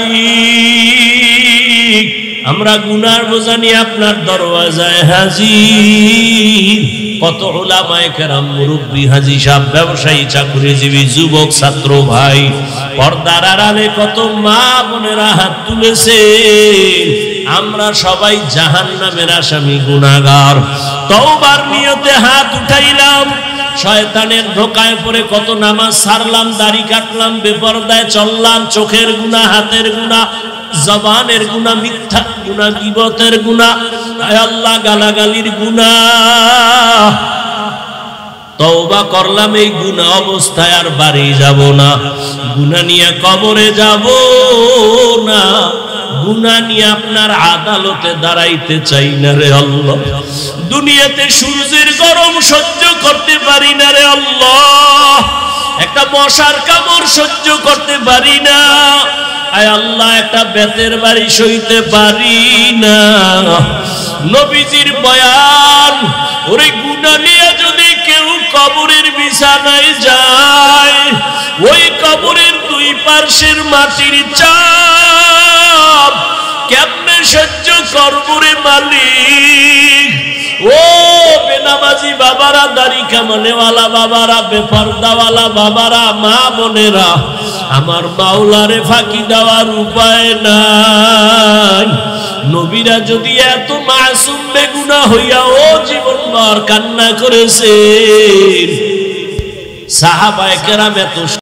মালিক আমরা গুনার বোঝা নিয়ে আপনার দরওয়াজায় হাজির কত উলামায়ে কেরাম মুরব্বি হাজী সাহেব ব্যবসায়ী চাকরিজীবী যুবক ছাত্র ভাই পর্দার আড়ালে কত মা বোনেরা হাত তুলেছে আমরা সবাই জাহান্নামের আসামি গুনাহগার তওবার নিয়তে হাত উঠাইলাম শয়তানের ধোকায় পড়ে কত নামাজ ছাড়লাম দাড়ি কাটলাম বেপরদায় চললাম চোখের গুনাহ হাতের গুনাহ জবানের গুনাহ মিথ্যা গুনাহ গীবতের গুনাহ আয় আল্লাহ গালাগালির গুনাহ তওবা করলাম এই গুনাহ অবস্থায় আর বাড়ি যাব না গুনাহ নিয়ে কবরে যাব না গুনাহ নিয়ে আপনার আদালতে দাঁড়াইতে চাই না রে আল্লাহ দুনিয়াতে সূর্যের গরম সহ্য করতে পারি না রে আল্লাহ একটা মশার কামড় সহ্য করতে পারি না আয় আল্লাহ একটা বেতের বাড়ি সইতে পারি না নবীজির বয়ান ওরে গুনাহ নিয়ে যদি কেউ কবরের বিছানায় যায় ওই কবরের দুই পার্শ্বের মাটির চাপ কেমনে সহ্য করবো রে মালিক ও বেনামাজি বাবারা দাড়ি কামানেওয়ালা বাবারা বেপরদাওয়ালা বাবারা মা বোনেরা আমার মাওলারে ফাঁকি দেওয়ার উপায় নাই নবীরা যদি এত মাসুম বেগুনাহ হইয়া ও জীবনভর কান্না করেছেন সাহাবায়ে কেরাম এত